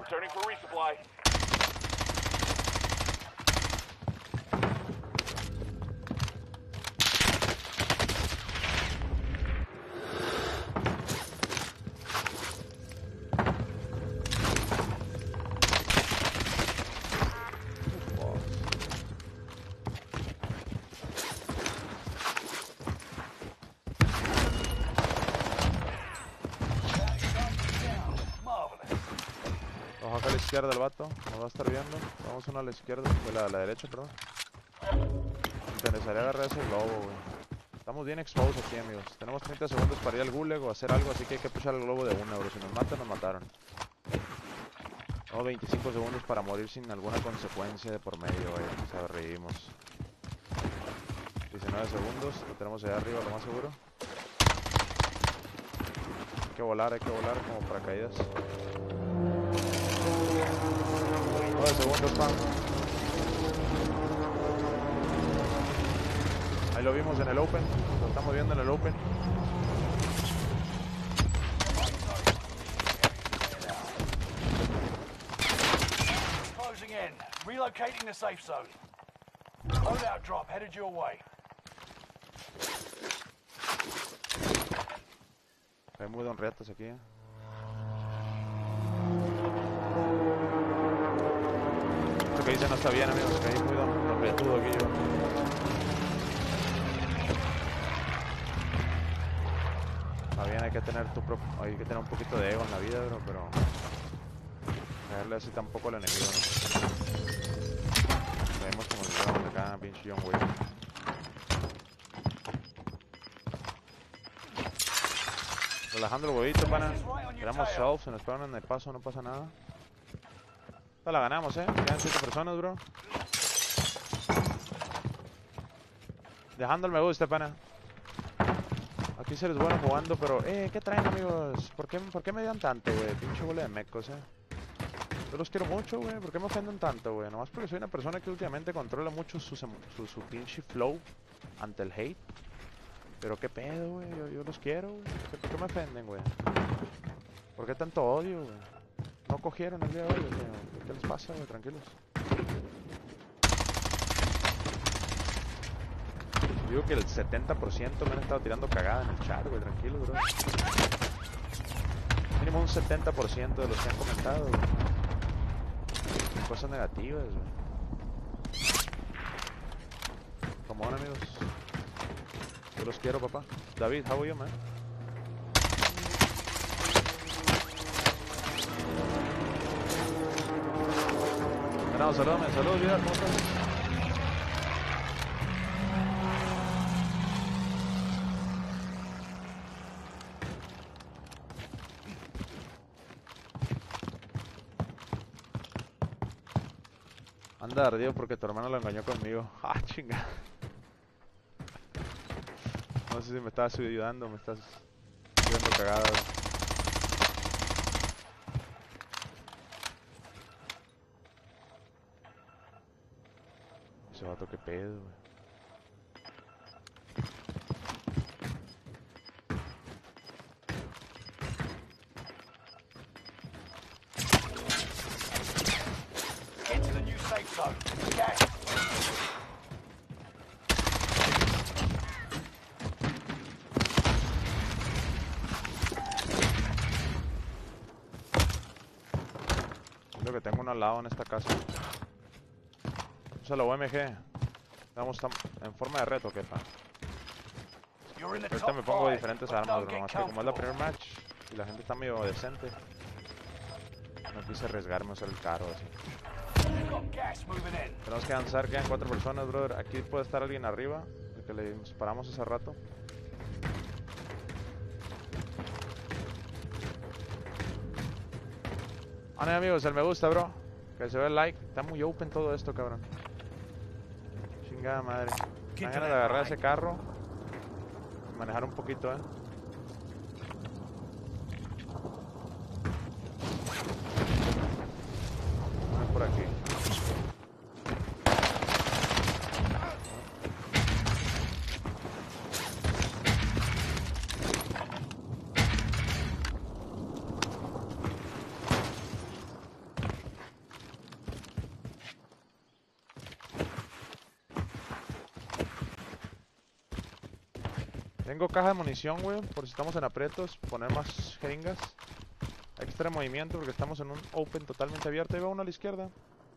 Returning for resupply. Acá a la izquierda el vato, nos va a estar viendo. Vamos uno a la izquierda, a la derecha, perdón. Me interesaría agarrar ese globo, güey. Estamos bien exposed aquí, amigos. Tenemos 30 segundos para ir al gulag o hacer algo, así que hay que pushar el globo de una, bro. Si nos matan, nos mataron. Tenemos 25 segundos para morir sin alguna consecuencia de por medio, güey. O sea, reímos. 19 segundos, lo tenemos allá arriba, lo más seguro. Hay que volar como paracaídas. 9 segundos, pan. Ahí lo vimos en el open. Lo estamos viendo en el open. Closing in. Relocating the safe zone. Loadout drop headed your way. Hay muy don retos aquí, Lo que dice no está bien, amigos, que hay muy don retudo aquí yo. Está bien, hay que tener un poquito de ego en la vida, bro, pero caerle así tampoco al enemigo, ¿no? Vemos como si fuéramos acá, pinche John Wick. Relajando el huevito, pana. Tiramos self, se nos pegan en el paso, no pasa nada. Esta la ganamos, Quedan 7 personas, bro. Dejando el me gusta, pana. Aquí se les bueno jugando, pero... ¿qué traen, amigos? ¿Por qué me dan tanto, güey? Pinche bola de mecos, Yo los quiero mucho, güey. ¿Por qué me ofenden tanto, güey? Nomás porque soy una persona que últimamente controla mucho su pinche flow ante el hate. Pero qué pedo, güey. Yo los quiero, güey. ¿Por qué me ofenden, güey? ¿Por qué tanto odio, güey? No cogieron el día de hoy, güey. ¿Qué les pasa, güey? Tranquilos. Digo que el 70% me han estado tirando cagada en el chat, güey. Tranquilo, bro. Mínimo un 70% de los que han comentado, güey. Cosas negativas, güey. Come on, amigos. Yo los quiero, papá. David, how are you, man? No, saludos, vida, ¿cómo estás? Anda ardido porque tu hermano lo engañó conmigo. Ah, chinga. No sé si me estás ayudando, me estás haciendo cagada. Ese vato que pedo, güey. Get to the new safe zone. Gas. Creo que tengo uno al lado en esta casa. Úsalo, UMG. Estamos en forma de reto, ¿qué pa? Ahorita me pongo diferentes armas, bro. Nomás que como es la primer match y la gente está medio decente, no quise arriesgarme a hacer el caro así. Tenemos que avanzar, quedan 4 personas, brother. Aquí puede estar alguien arriba, el que le disparamos hace rato. Bueno, amigos, el me gusta, bro. Que se ve el like. Está muy open todo esto, cabrón. Chingada madre. Me dan ganas de agarrar ese carro y manejar un poquito, Por aquí. Tengo caja de munición, güey, por si estamos en aprietos. Poner más jeringas. Extra movimiento porque estamos en un open totalmente abierto. Ahí va uno a la izquierda.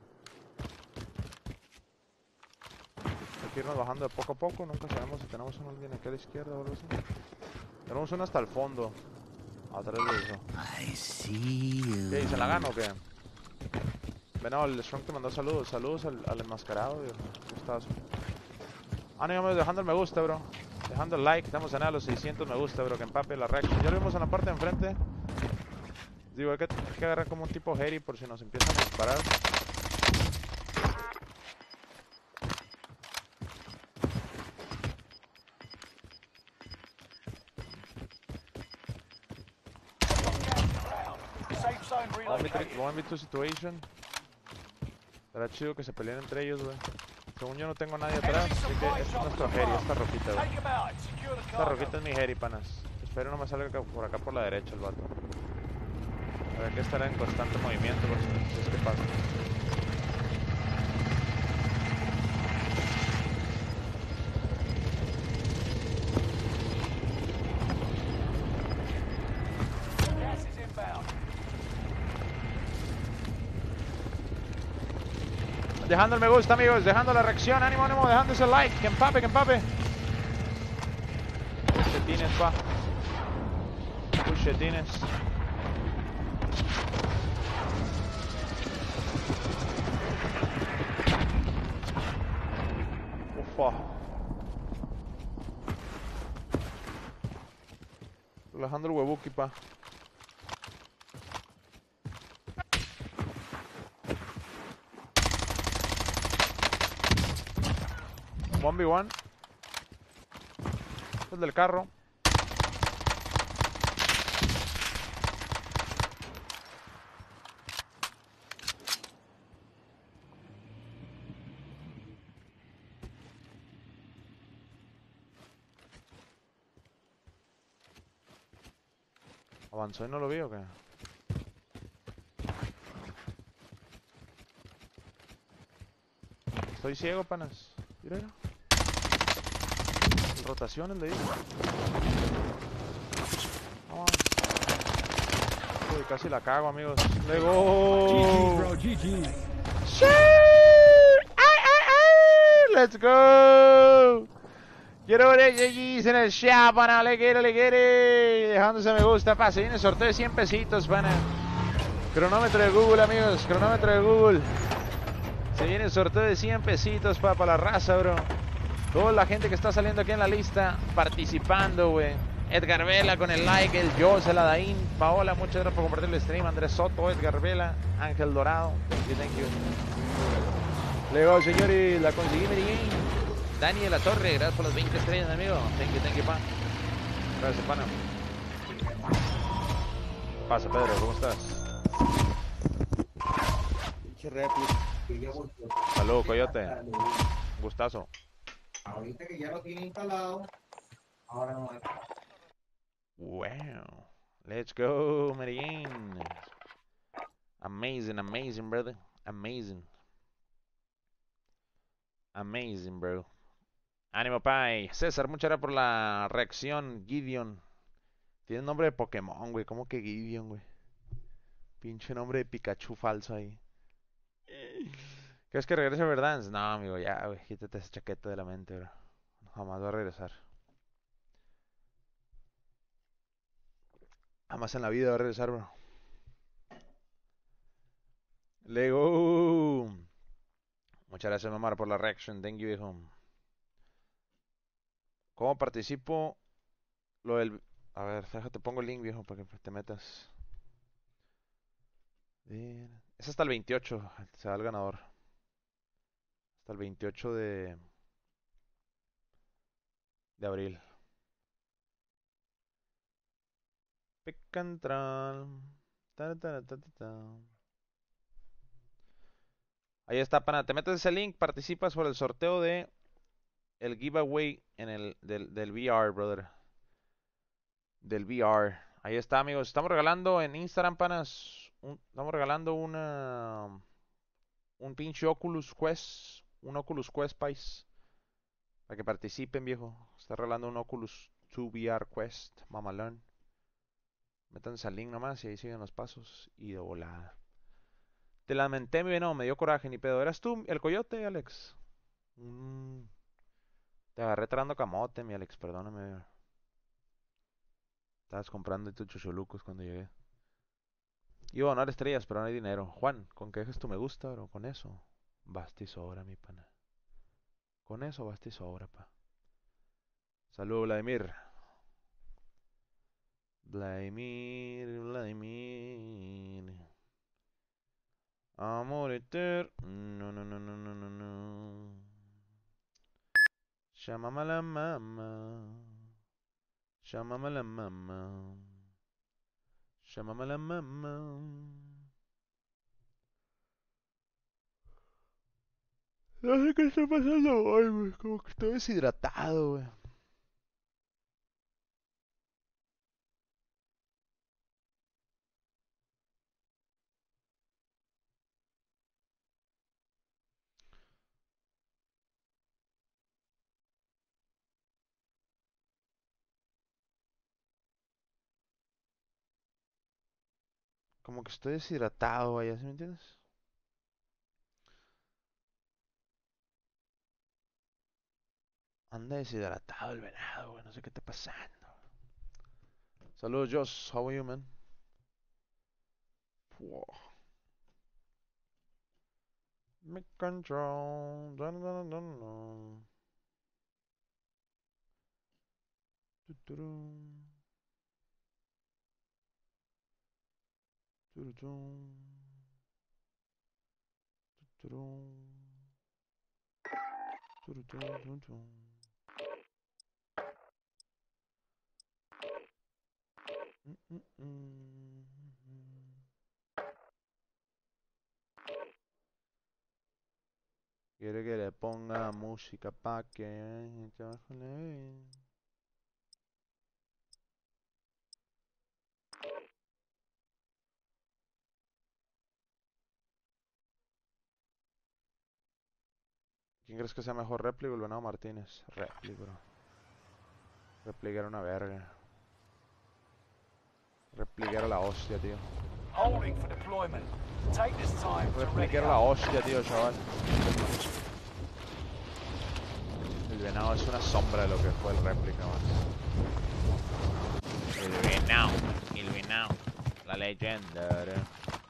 Hay que irnos bajando de poco a poco. Nunca sabemos si tenemos uno alguien aquí a la izquierda o algo así. Tenemos uno hasta el fondo. Atrás de eso. I see you. ¿Qué? ¿Se la gano o qué? Bueno, el Strong te mandó saludos. Saludos al enmascarado, viejo. Gustazo. Ánimo, dejando el me gusta, bro. Dejando el like. Estamos en a los 600 me gusta, bro. Que empape la reacción. Ya lo vimos en la parte de enfrente. Digo, hay que agarrar como un tipo Harry por si nos empiezan a disparar. Safe zone 1v2 relocated. situation. Será chido que se peleen entre ellos, güey. Según yo no tengo nadie atrás, Enemy así que supply este es drop nuestro to the Harry, front. esta rojita, güey. Take him out and secure the Esta cargo. rojita es mi Harry, panas. Espero no me salga por acá por la derecha el vato. Habrá que estar en constante movimiento por si es que pasa. Gas is inbound. Dejando el me gusta, amigos, dejando la reacción, ánimo, ánimo, dejando ese like, que empape, que empape. Puchetines, pa. Puchetines. Ufa. Relajando el huevuki, pa. One v one. El del carro. ¿Avanzó y no lo vi o qué? Estoy ciego, panas. Mira, mira. Rotaciones le digo. Vamos. Uy, casi la cago, amigos. ¡Lego! GG. ¡Sí! ¡Ay, ay, ay! ¡Let's go! Quiero ver GG's en el chat, pana. Le quiere. Dejándose me gusta, pa. Se viene el sorteo de 100 pesitos, pana. Cronómetro de Google, amigos. Cronómetro de Google. Se viene el sorteo de 100 pesitos, pa, para la raza, bro. Toda la gente que está saliendo aquí en la lista participando, güey. Edgar Vela con el like, el Jose, el Adaín, Paola, muchas gracias por compartir el stream. Andrés Soto, Edgar Vela, Ángel Dorado. Thank you. Luego, señores, la conseguí, Mary Jane. Dani de la Torre, gracias por las 20 estrellas, amigo. Thank you, pa. Gracias, pana. Pasa, Pedro, ¿cómo estás? Salud, Coyote. Un gustazo. Ahorita que ya lo tiene instalado, ahora no hay. Wow. Let's go, Medellín. Amazing, amazing, brother. Amazing. Amazing, bro. Ánimo, pai. César, muchas gracias por la reacción. Gideon. Tiene nombre de Pokémon, güey. ¿Cómo que Gideon, güey? Pinche nombre de Pikachu falso ahí. ¿Crees que regrese Verdansk? No, amigo, ya, güey. Quítate esa chaqueta de la mente, bro. Jamás va a regresar. Jamás en la vida va a regresar, bro. Lego. Muchas gracias, Mamar, por la reaction. Thank you, viejo. ¿Cómo participo? Lo del... A ver, déjate, pongo el link, viejo, para que te metas. Bien. Es hasta el 28, se va el ganador. Hasta el 28 de abril. Pick and roll. Ta, ta, ta, ta, ta. Ahí está, pana. Te metes ese link, participas por el sorteo de el giveaway en el del VR, brother. Del VR. Ahí está, amigos. Estamos regalando en Instagram, panas. Estamos regalando un pinche Oculus Quest. Un Oculus Quest, pais. Para que participen, viejo. Está regalando un Oculus 2VR Quest, mamalón. Métanse al link nomás y ahí siguen los pasos. Y de volada. Te lamenté, mi venado, me dio coraje, ni pedo. ¿Eras tú el coyote, Alex? Te agarré trando camote, mi Alex, perdóname. Estabas comprando tus chucholucos cuando llegué. Iba a donar estrellas, pero no hay dinero. Juan, con que dejes tu me gusta, bro, con eso basta y sobra, mi pana. Con eso basta y sobra, pa. Saludos, Vladimir. Vladimir. Amor eterno. No, no, no, no, no, no, no. Llámame a la mamá. Llámame a la mamá. Llámame a la mamá. No sé qué está pasando hoy, güey. Como que estoy deshidratado, güey. Como que estoy deshidratado, güey. ¿Sí me entiendes? Anda deshidratado el venado, güey. No sé qué está pasando. Saludos, Josh. How are you, man? Wow. Me control. Dun, dun, dun, dun. Tuturum. Tuturum. Tuturum. Tuturum, tuturum. Quiere que le ponga música pa' que ¿Quién crees que sea mejor, Repli o el Venado Martínez? Repli, bro. Repli era una verga. Repli era la hostia, tío. Holding for deployment. Take this time to Repli ready era la up. hostia, tío, chaval. El Venado es una sombra de lo que fue el Repli, cabrón. El Venado. La leyenda, bro.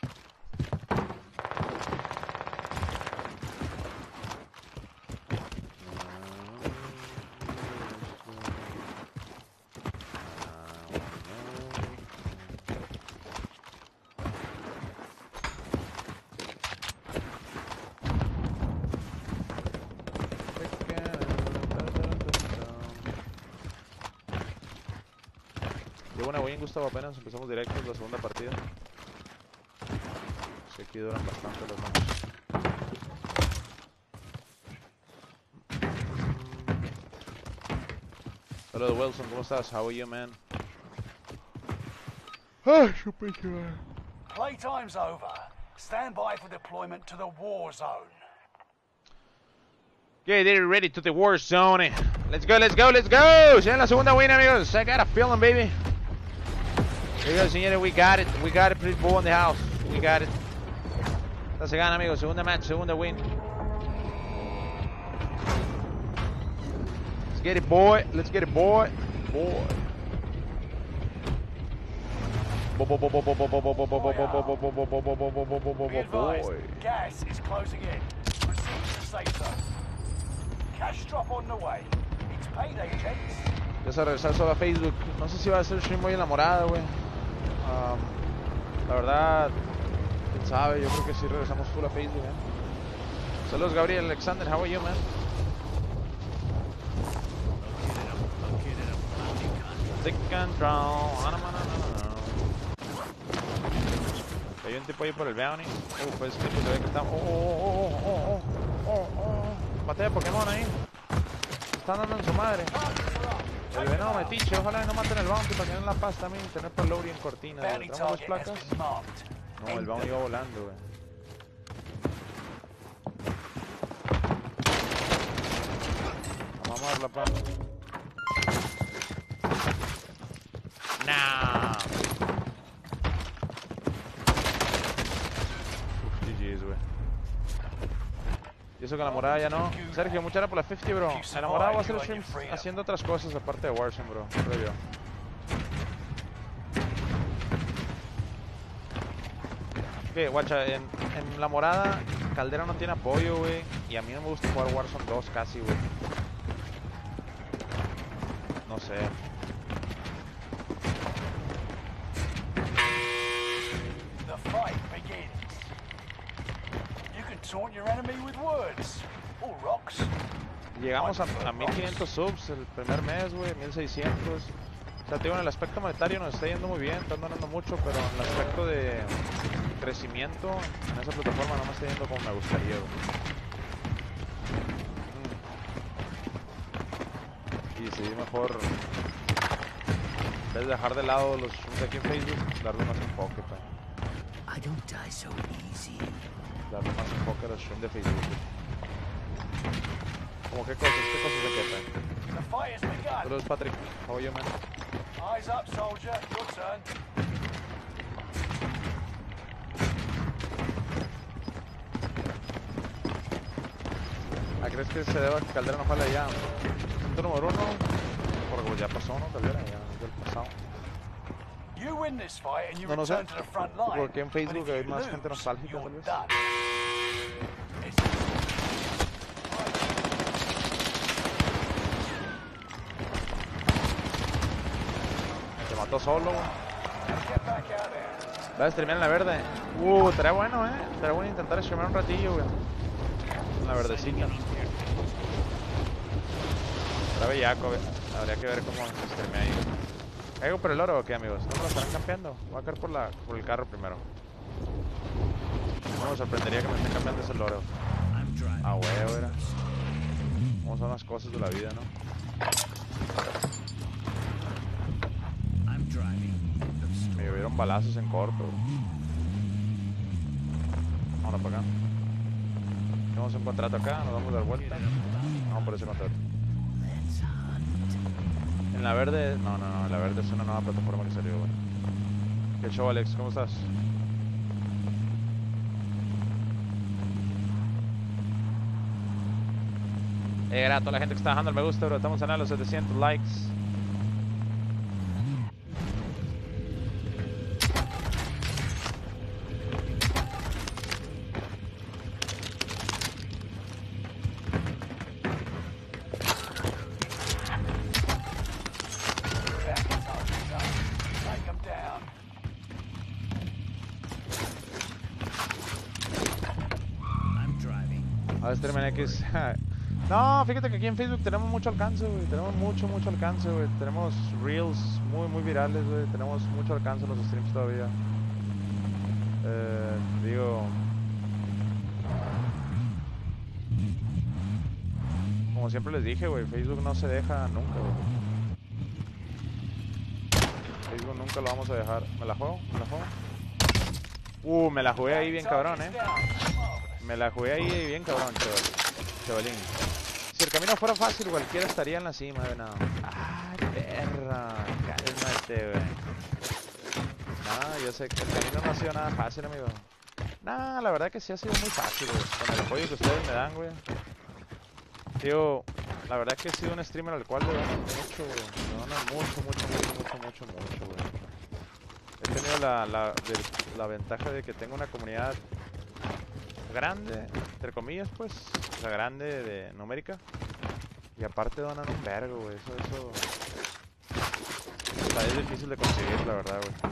Gustavo, apenas empezamos directos la segunda partida. Sí, aquí duran bastante los matches. Hello Wilson, ¿cómo estás? How are you, man? Ah, super chaval. Playtime's over. Stand by for deployment to the war zone. Okay, they're ready to the war zone. Let's go, let's go, let's go. Ya en la segunda win, amigos. I got a feeling, baby. Señores, señores, we got it, pretty bull in the house, we got it. Esta se gana, amigos, segunda match, segunda win. Let's get it, boy, let's get it, boy. Boy. Be advised, gas is closing in. Proceed to the safe zone. Cash drop on the way. It's payday, gents. Ya se va a regresar solo a Facebook. No sé si va a ser stream muy enamorada, güey. La verdad, quién sabe, yo creo que sí regresamos full a Facebook, Saludos, Gabriel Alexander, how are you, man? Take control. Hay un tipo ahí por el bounty. Pues que se ve que está. Batalla Pokémon ahí. Están dando en su madre. El venado metiche, ojalá no maten el bounty para que den la paz también y tener por Lowry en cortina. ¿Tenemos dos placas? No, el bounty iba volando, güey. Vamos a darla, pa. Nah. Uf, GG's, güey. Y eso que la morada ya no. Sergio, mucha gracias por la 50, bro. En la morada voy a hacer streams haciendo otras cosas aparte de Warzone, bro. Creo yo. Ok, guacha, en la morada Caldera no tiene apoyo, güey. Y a mí no me gusta jugar Warzone 2 casi, güey. No sé. The fight begins. You can taunt your enemy with words or rocks. Llegamos a 1500 subs el primer mes, güey, 1600. O sea, te digo, en el aspecto monetario nos está yendo muy bien, están donando mucho, pero en el aspecto de crecimiento en esa plataforma no me está yendo como me gustaría, güey. Y sí, mejor en vez de dejar de lado los streams aquí en Facebook, darle más enfoque, pa. I don't die so easy. Darle más enfoque a los streams de Facebook, güey. ¿Cómo qué cosas de qué, pa? The fight has begun. Saludos, Patrick. How are you, man? Eyes up, soldier. Your turn. ¿Crees que se deba que Caldera no jale ya? Punto número 1, porque pues ya pasó, ¿no? Caldera ya es del pasado. You win this fight and you No sé, return to the front line. porque en Facebook But if hay you más lose, gente nostálgica, you're tal vez. done. Se mató solo. Get back out there. Va a streamear en la verde. Estaría bueno, estaría bueno intentar streamear un ratillo, güey. En la verdecita. Está bellaco, güey. Habría que ver cómo se streamea ahí. ¿Caigo por el oro o qué, amigos? ¿No me lo estarán campeando? Voy a caer por el carro primero. No me sorprendería que me estén cambiando ese loro. Ah, huevo, era. ¿Cómo son las cosas de la vida, no? Me llovieron balazos en corto. Vamos para acá. Tenemos un contrato acá, nos vamos a dar vuelta. Vamos por ese contrato. En la verde, no, en la verde es una nueva plataforma que salió, güey. ¿Qué show, Alex? ¿Cómo estás? Gracias a toda la gente que está dejando el me gusta, bro. Estamos en los 700 likes. No, fíjate que aquí en Facebook tenemos mucho alcance, güey. Tenemos mucho alcance, güey. Tenemos reels muy virales, güey. Tenemos mucho alcance en los streams todavía. Digo... Como siempre les dije, güey. Facebook no se deja nunca, güey. Facebook nunca lo vamos a dejar. ¿Me la juego? ¿Me la juego? Me la jugué ahí bien cabrón, Me la jugué ahí bien cabrón, chavalín. Si el camino fuera fácil, cualquiera estaría en la cima, de nada. Ay, perra, cálmate, güey. No, yo sé que el camino no ha sido nada fácil, amigo. Nah, la verdad que sí ha sido muy fácil, güey. Con el apoyo que ustedes me dan, güey. Tío, la verdad que he sido un streamer al cual le donan mucho, güey. Le donan mucho, güey. He tenido la ventaja de que tengo una comunidad grande, entre comillas, pues. O sea, grande de numérica. Y aparte donan un vergo, güey. Eso... O sea, es difícil de conseguir, la verdad, güey.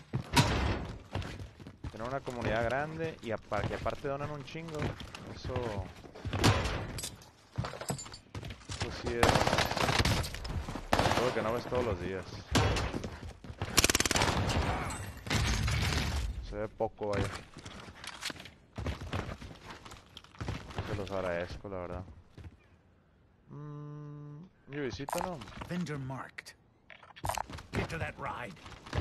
Tener una comunidad grande y aparte donan un chingo. Eso sí es algo que no ves todos los días. Se ve poco, vaya. Se los agradezco, la verdad. Mi visita, ¿no? Vendor marked. Get to that ride.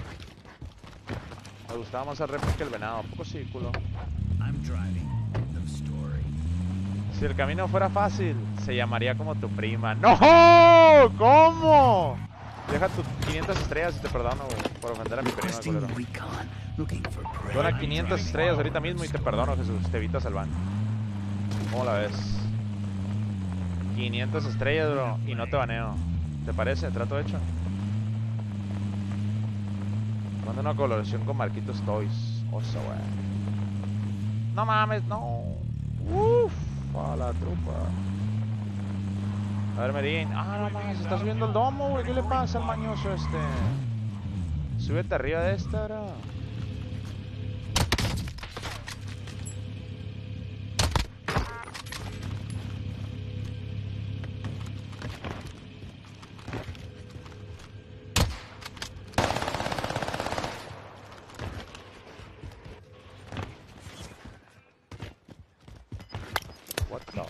Me gustaba más el rep que el venado. Poco sí, culo. I'm driving the story. Si el camino fuera fácil, se llamaría como tu prima. ¡No! ¿Cómo? Deja tus 500 estrellas y te perdono, güey, por ofender a mi prima, culero. Dona 500 estrellas ahorita mismo y te perdono, Jesús. Te evitas el ban. ¿Cómo la ves? 500 estrellas, bro, y no te baneo. ¿Te parece? Trato hecho. Manda una colaboración con Marquitos Toys. Oso, güey. No mames, no. Uff, a la trupa. A ver, Merín. Ah, no mames, se está subiendo el domo, güey. ¿Qué le pasa al mañoso este? Súbete arriba de esta, bro. What the?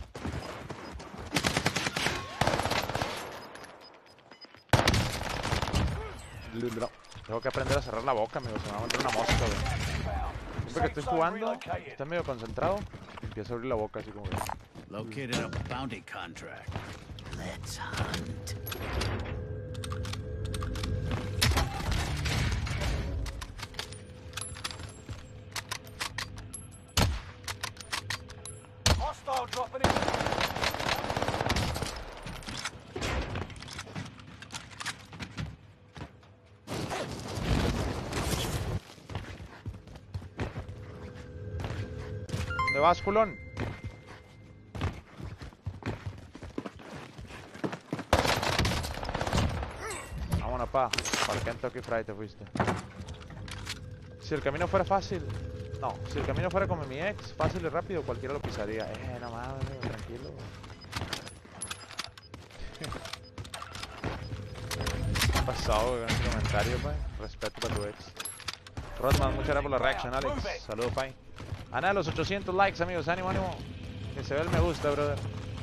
Tengo que aprender a cerrar la boca, amigo. Se me va a meter una mosca, güey. Siempre que estoy jugando, estoy medio concentrado, empiezo a abrir la boca así como que... Located a bounty contract. Let's hunt. Hostile dropping in. ¿Dónde vas, culón? Vámonos, pa. Para el Kentucky Fried te fuiste. Si el camino fuera fácil... No, si el camino fuera como mi ex, fácil y rápido, cualquiera lo pisaría. No mames, amigo, tranquilo. ¿Qué ha pasado, güey, con ese comentario, pa? Respeto para tu ex. Rodman, muchas gracias por la reacción, Alex. Saludos, pa. Ana, los 800 likes, amigos. Ánimo, ánimo. Que se ve el me gusta, brother.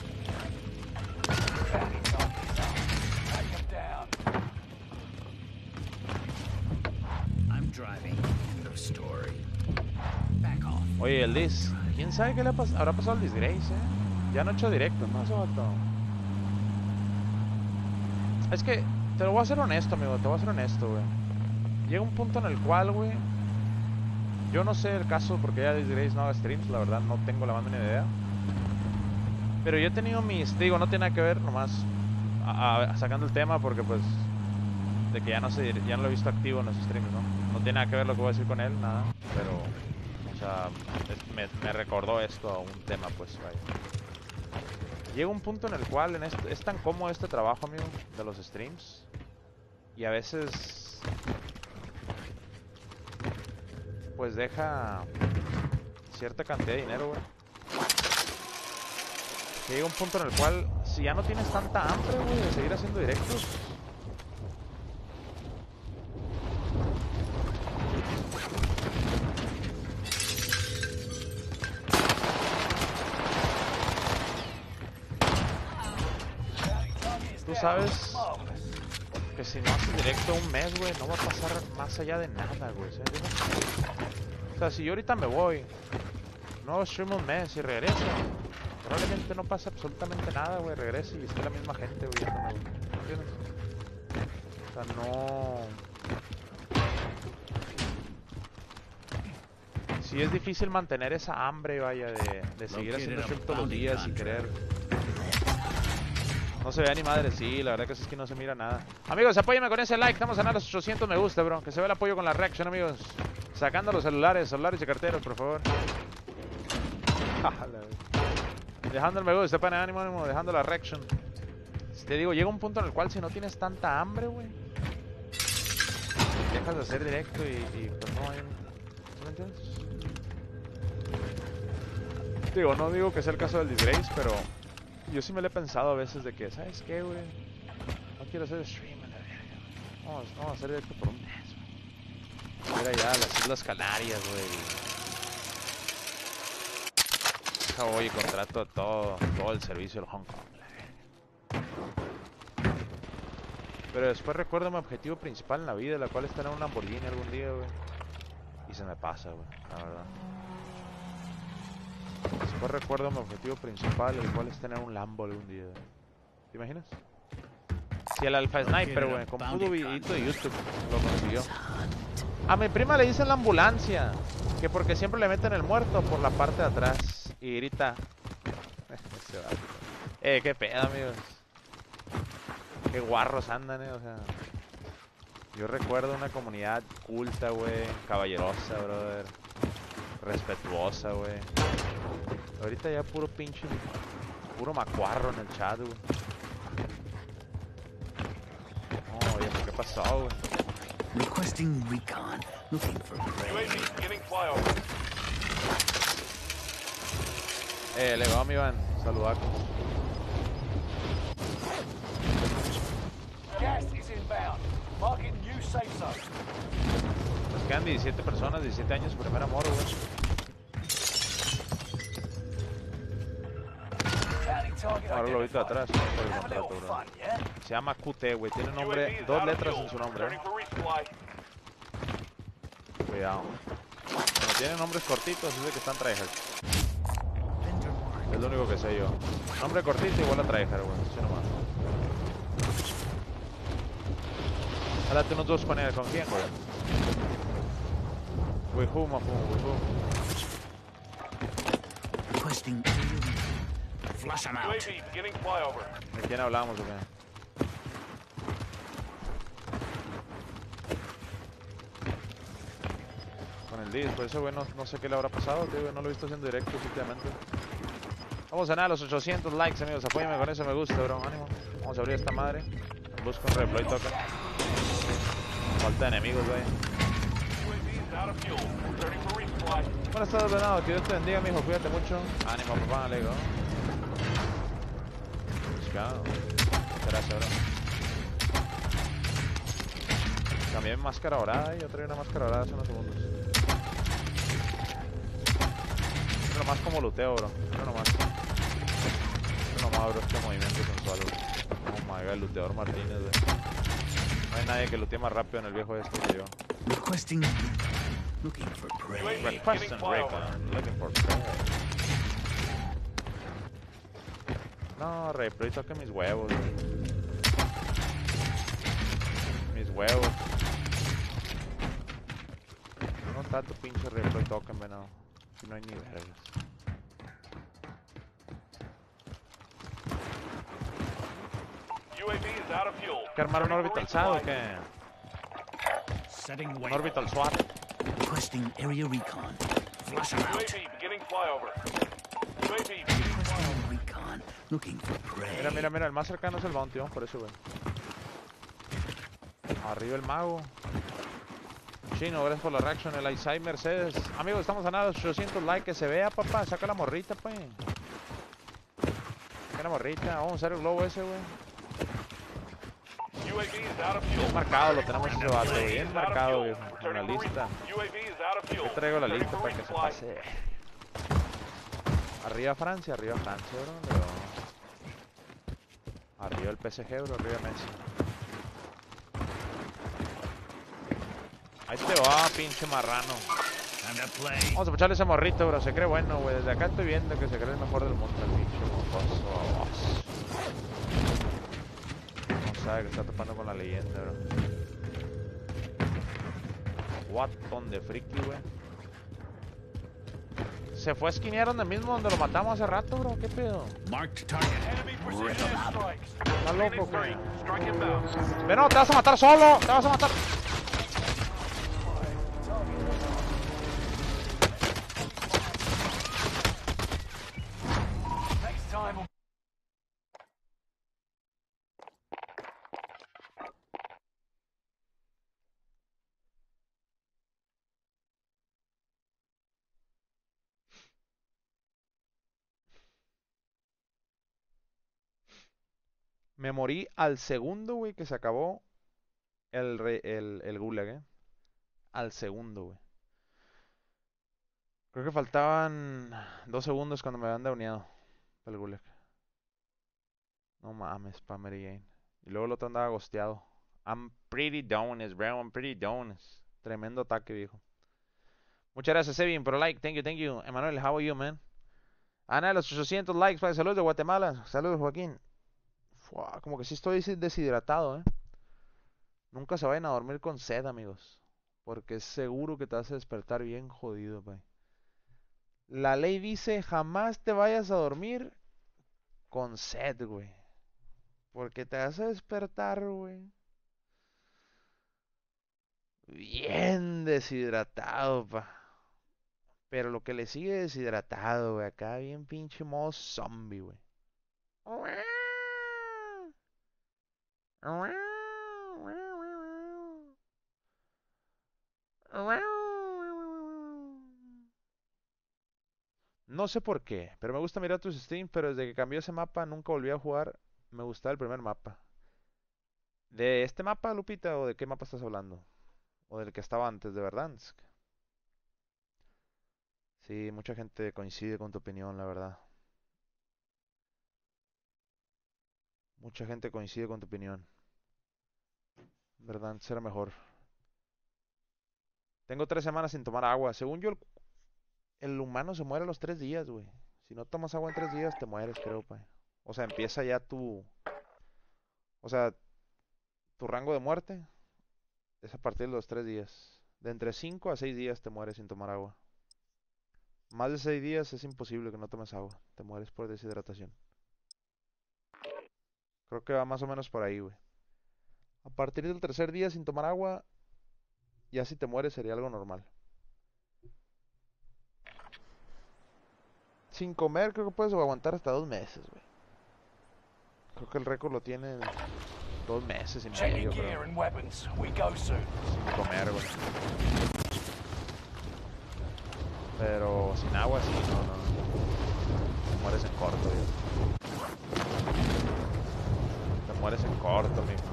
I'm driving. End of story. Back off. Oye, el Liz, ¿quién sabe qué le habrá pasado al Disgrace, Ya no he hecho directo, ¿no? Eso vato. Es que, te lo voy a ser honesto, amigo. Te voy a ser honesto, güey. Llega un punto en el cual, güey, yo no sé el caso porque ya Disgrace no haga streams, la verdad, no tengo la más mínima idea. Pero yo he tenido mis... Digo, no tiene nada que ver, nomás sacando el tema porque, pues, de que ya no lo he visto activo en los streams, ¿no? No tiene nada que ver lo que voy a decir con él, nada. Pero, o sea, me recordó esto a un tema, pues, vaya. Llega un punto en el cual es tan cómodo este trabajo, amigo, de los streams. Y a veces... pues deja cierta cantidad de dinero, güey. Llega un punto en el cual, si ya no tienes tanta hambre, güey, de seguir haciendo directos, tú sabes que si no haces directo un mes, güey, no va a pasar más allá de nada, güey. ¿Sabes? O sea, si yo ahorita me voy, no stream un mes y regreso, probablemente no pasa absolutamente nada, güey. Regreso y esté la misma gente, güey. ¿Entiendes? O sea, no... Sí es difícil mantener esa hambre, vaya, de seguir haciendo stream todos los días y querer... No se vea ni madre, sí, la verdad que es que no se mira nada. Amigos, apóyame con ese like, estamos a los 800 me gusta, bro. Que se vea el apoyo con la reacción, amigos. Sacando los celulares y carteros, por favor. Dejando el me gusta, pana, ánimo, ánimo, dejando la reaction. Te digo, llega un punto en el cual si no tienes tanta hambre, güey, dejas de hacer directo y pues no hay... ¿Sí me entiendes? Digo, no digo que sea el caso del Disgrace, pero... yo sí me lo he pensado a veces de que, ¿sabes qué, güey? No quiero hacer stream a la verga. Vamos a hacer directo por un mes, güey. Ir allá a las Islas Canarias, güey. Voy y contrato todo el servicio del Hong Kong, la verga. Pero después recuerdo mi objetivo principal en la vida, la cual es tener un Lamborghini algún día, güey. Y se me pasa, güey, la verdad. Después recuerdo mi objetivo principal, el cual es tener un Lambo algún día. ¿Te imaginas? Sí, el Alpha Sniper, güey. Con puro videito de YouTube lo consiguió. A mi prima le dicen la ambulancia. Que porque siempre le meten el muerto por la parte de atrás. Y grita. Qué pedo, amigos. Qué guarros andan, o sea. Yo recuerdo una comunidad culta, güey. Caballerosa, brother. Respetuosa, güey. Ahorita ya puro pinche. Puro macuarro en el chat, güey. Oh, oye, ¿qué pasó, güey? Requesting recon. Looking for prey. UAV getting flyover. Le va mi Iván. Saludacos. Gas is inbound. Marking new safe zone. Nos quedan 17 personas, 17 años, su primer amor, güey. Ahora lo vi de atrás, por el contrato, bro. Se llama QT, güey. Tiene nombre, 2 letras en su nombre. Cuidado. Bueno, tiene nombres cortitos, es de que están tryhard. Es lo único que sé yo. Nombre cortito igual a tryhard, güey. Así nomás. Háblate unos dos con él. ¿Con quién, güey? With whom, with whom? Requesting flush them out. UAV getting flyover. ¿De quién hablamos o qué? Con el Diz, por eso, güey, no sé qué le habrá pasado, tío, güey, no lo he visto haciendo directo últimamente. Vamos a ganar los 800 likes, amigos, apóyame con eso, me gusta, bro, ánimo. Vamos a abrir esta madre. Busco un replay token. Falta de enemigos, güey. Buenas tardes, Venado, que Dios te bendiga, mijo, cuídate mucho. Ánimo, papá, le digo. Buscado. Gracias, bro. Cambié mi máscara dorada y yo traía una máscara dorada hace unos segundos. Mira nomás como luteo, bro. Mira nomás. Mira nomás, bro, este movimiento sensual, bro. Oh my god, el luteador Martínez, güey. No hay nadie que lutee más rápido en el viejo este que yo. Requesting. Looking for prey. Requesting recon. Looking for prey. No, replay, toque mis huevos, güey. Mis huevos. No está tu pinche replay token, venado. Si no hay ni vergas. UAV is out of fuel. ¿Qué armar un orbital SAT o qué? Setting Un way. orbital SWAT. Requesting area recon. Flush them out. UAV beginning flyover. UAV beginning Requesting flyover. recon. Looking for prey. Mira, mira, mira, el más cercano es el Bounty, por eso, güey. Arriba el mago. Chino, gracias por la reaction. El Isai Mercedes. Amigos, estamos a nada de 800 likes. Que se vea, papá. Saca la morrita, pues. Saca la morrita. Vamos a usar el globo ese, güey. UAV is out of fuel. Bien marcado, lo tenemos ese vato, güey. Bien marcado, güey. En la lista. UAV is out of fuel. Yo traigo la lista para que se Returning pase. Arriba Francia, bro. Arriba el PSG, bro. Arriba Messi. Ahí te va, pinche marrano. Time to play. Vamos a echarle ese morrito, bro. Se cree bueno, güey. Desde acá estoy viendo que se cree el mejor del mundo, el pinche mocoso. No sabe que está topando con la leyenda, bro. Watton de friki, güey. Se fue a esquinear donde mismo donde lo matamos hace rato, bro. ¿Qué pedo? Marked target. Enemy precision airstrikes. Está loco, güey. Strike inbound. Ve, no, te vas a matar solo. Te vas a matar. Next time. Me morí al segundo, güey, que se acabó el gulag, Al segundo, güey. Creo que faltaban 2 segundos cuando me habían downeado para el gulag. No mames, pa' Mary Jane. Y luego el otro andaba gosteado. I'm pretty down, bro. I'm pretty down. Tremendo ataque, viejo. Muchas gracias, Evin, por el like. Thank you, thank you. Emanuel, how are you, man? Ana, los 800 likes, para saludos de Guatemala. Saludos, Joaquín. Fua, como que sí estoy deshidratado, Nunca se vayan a dormir con sed, amigos. Porque es seguro que te vas a despertar bien jodido, pay. La ley dice, jamás te vayas a dormir con sed, güey. Porque te vas a despertar, güey, bien deshidratado, pa. Pero lo que le sigue deshidratado, güey. Acá bien pinche modo zombie, güey. No sé por qué, pero me gusta mirar tus streams, pero desde que cambió ese mapa nunca volví a jugar. Me gustaba el primer mapa. ¿De este mapa, Lupita, o de qué mapa estás hablando? ¿O del que estaba antes de Verdansk? Sí, mucha gente coincide con tu opinión, la verdad. Mucha gente coincide con tu opinión. Verdansk era mejor. Tengo 3 semanas sin tomar agua. Según yo, el humano se muere a los 3 días, güey. Si no tomas agua en 3 días, te mueres, creo, pa. O sea, empieza ya tu... O sea, tu rango de muerte es a partir de los 3 días. De entre 5 a 6 días te mueres sin tomar agua. Más de 6 días es imposible que no tomes agua. Te mueres por deshidratación. Creo que va más o menos por ahí, güey. A partir del tercer día sin tomar agua, ya si te mueres sería algo normal. Sin comer creo que puedes aguantar hasta 2 meses, güey. Creo que el récord lo tiene en 2 meses y medio, Checking gear creo. and weapons. We go soon. Sin comer, güey. Pero sin agua sí, no. Te mueres en corto, güey. Te mueres en corto, mijo.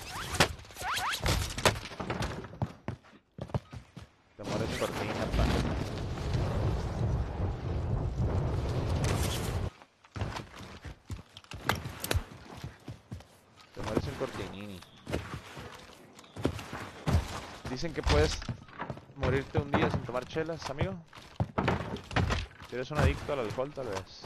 Te mueres en cortina, pa. Te mueres en cortinini. Dicen que puedes morirte un día sin tomar chelas, amigo. Si eres un adicto al alcohol, tal vez.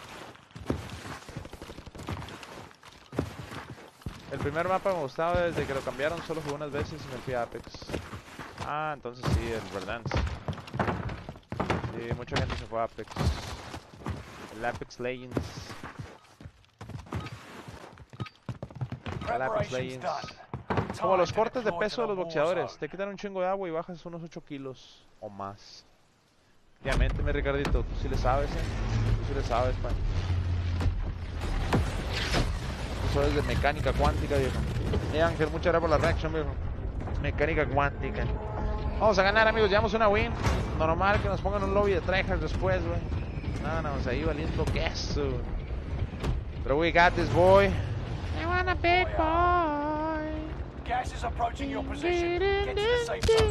El primer mapa me gustaba desde que lo cambiaron, solo jugué unas veces y me fui a Apex. Ah, entonces sí, el Verdansk. Sí, mucha gente se fue a Apex. El Apex Legends. El Apex Preparation's Legends. done. Como los Time to cortes de deploy to peso de the los war boxeadores. zone. Te quitan un chingo de agua y bajas unos 8 kilos o más. Obviamente, mi Ricardito, tú sí le sabes, Tú sí le sabes, pa. Tú sabes de mecánica cuántica, viejo. Ángel, muchas gracias por la reacción, viejo. Mecánica cuántica. Vamos a ganar, amigos. Llevamos una win. Normal que nos pongan un lobby de tryhards después, güey. No, ahí valiendo queso. Pero we got this, boy. I want a big boy. Gas is approaching your position. Get to the safe zone.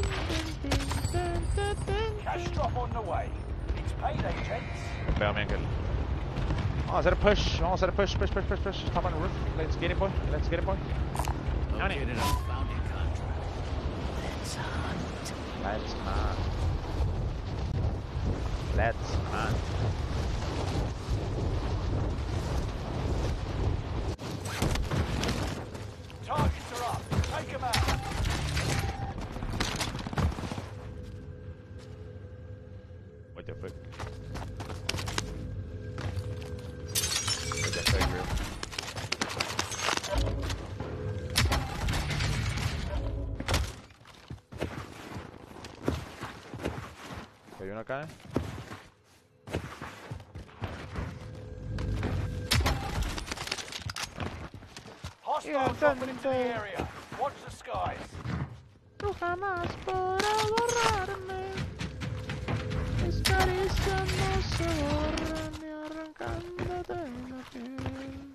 Cash drop on the way. It's payday, gents. Veo, mi Ángel. Vamos a hacer push. Push. Top on the roof. Let's get it, boy. Located a bounty contract. Let's hunt. Targets are up. Take them out. What the fuck? What the fuck, bro? Hay uno acá, Hostiles dropping into the area. Watch the skies. Tú jamás podrás borrarme. Mis caricias no se borran ni arrancándote la piel.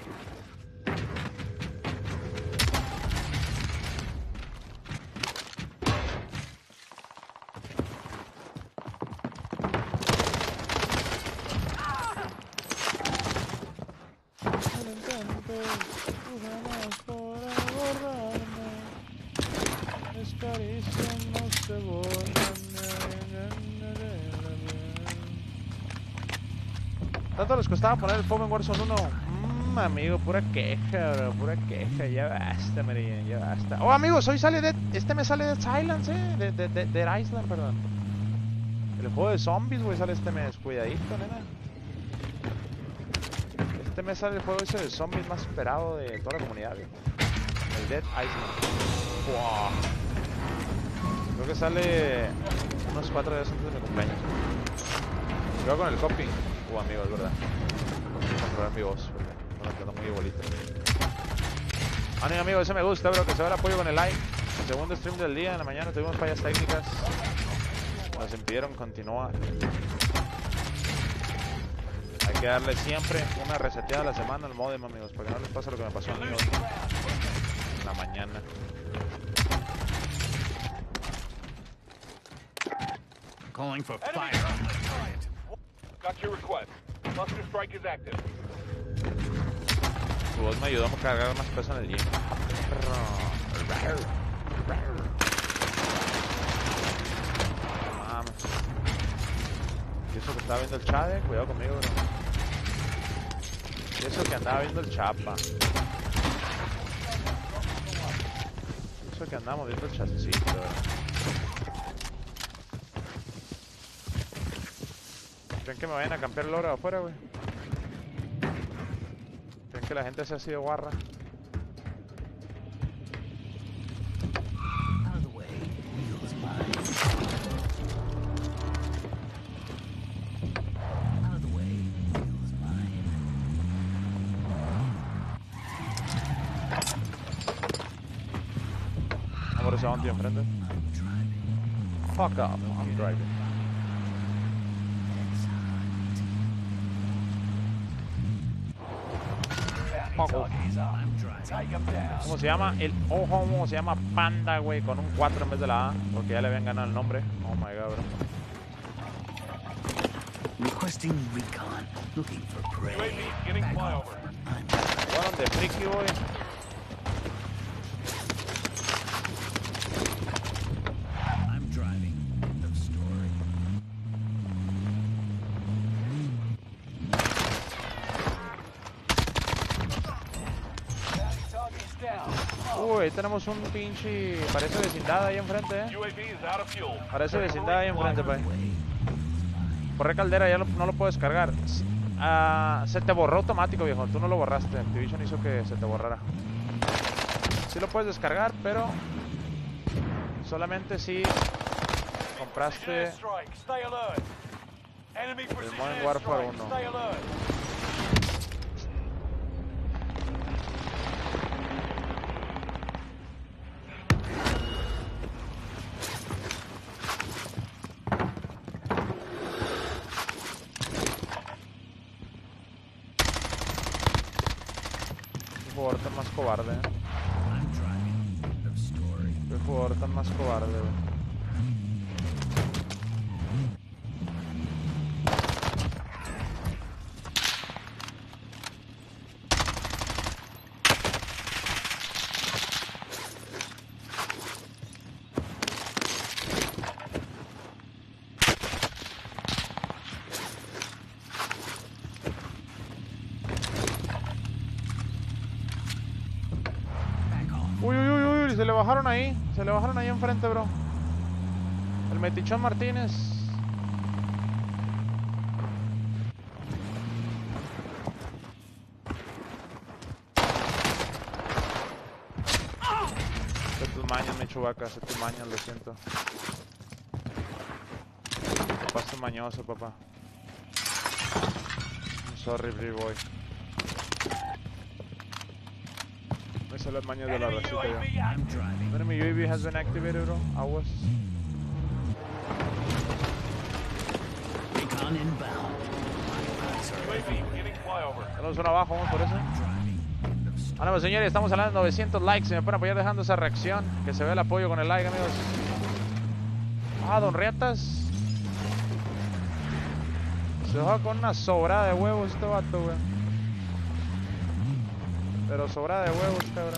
El intento, tú jamás podrás borrarme. Mis caricias no se borran ni arrancándote la piel. ¿Tanto les costaba poner el FOB en Warzone 1? Amigo, pura queja, bro, pura queja. Ya basta, María, ya basta. Oh, amigos, hoy sale este me sale Dead Silence, Dead Island, perdón. El juego de zombies, güey, sale este mes. Cuidadito, nena. Este mes sale el juego ese de zombies más esperado de toda la comunidad, güey. El Dead Island. Wow. Creo que sale unos 4 días antes de mi cumpleaños. Yo con el copy. Amigos, ¿verdad? Voy a controlar mi voz, porque ando muy bolita. Amigo, ese me gusta, bro, que se vea el apoyo con el like. El segundo stream del día, en la mañana tuvimos fallas técnicas. Nos impidieron continuar. Hay que darle siempre una reseteada a la semana al modem, amigos, para que no les pase lo que me pasó a mí hoy en la mañana. Calling for fire. Got your request. Cluster strike is active. Tu voz me ayudó a cargar más peso en el gym. Mames. Y eso que estaba viendo el chat, cuidado conmigo, bro. Y eso que andaba viendo el chapa. Eso que andamos viendo el chascito, ¿Creen que me vayan a campear el oro de afuera, güey? ¿Creen que la gente sea así de guarra? Amor, ese tío enfrente. Fuck off, I'm driving. ¿Cómo se llama? El ojo, ¿cómo se llama? Panda, güey, con un 4 en vez de la A, porque ya le habían ganado el nombre. Oh my god, bro. Requesting recon. Looking for prey. UAV getting flyover. Jugaron de friki, güey. I'm driving. No story. Uy, tenemos un pinche... Parece vecindad ahí enfrente, UAV is out of fuel. Parece vecindad ahí enfrente, pa. Corre caldera, ya no lo puedes cargar. Se te borró automático, viejo. Tú no lo borraste. Activision hizo que se te borrara. Sí lo puedes descargar, pero... solamente si... compraste... el Modern Warfare 1. Jugador tan más cobarde. Qué jugador tan más cobarde, güey. Se le bajaron ahí enfrente, bro. El Metichón Martínez. Sé tus mañas, mi chubaca, sé tus mañas, lo siento. Papá es mañoso, papá. I'm sorry, free boy. Me son las mañas de la racita ya. Pero mi UAV has been activated, bro. Aguas. Recon inbound. UAV getting flyover. Tenemos uno abajo, vamos por eso. Bueno, pues señores, estamos hablando de 900 likes. Si me pueden apoyar dejando esa reacción, que se vea el apoyo con el like, amigos. Ah, Don Riatas. Se deja con una sobrada de huevos este vato, güey. Pero sobrada de huevos, cabrón.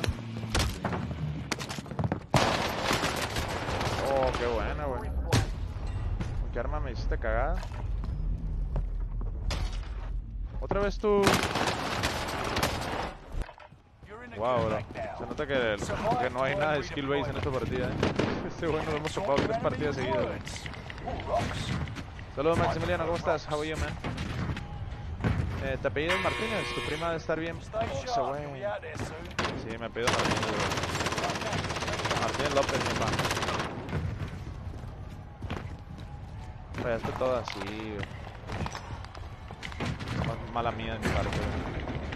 Oh, qué buena, güey. ¿Con qué arma me hiciste cagada? Otra vez tú. Wow, bro. gulag now. Se nota que no hay nada de skill base en esta partida, Este güey nos lo hemos topado 3 partidas seguidas, güey. Saludos, Maximiliano, ¿cómo estás? How are you, man? ¿Te apellidas Martínez? Tu prima debe estar bien. Stay Ese sharp, güey. you'll be out there soon. Sí, me apellido Martínez, güey. Martínez López, mi pa. Fallaste todo así, güey. Mala mía de mi parte, güey.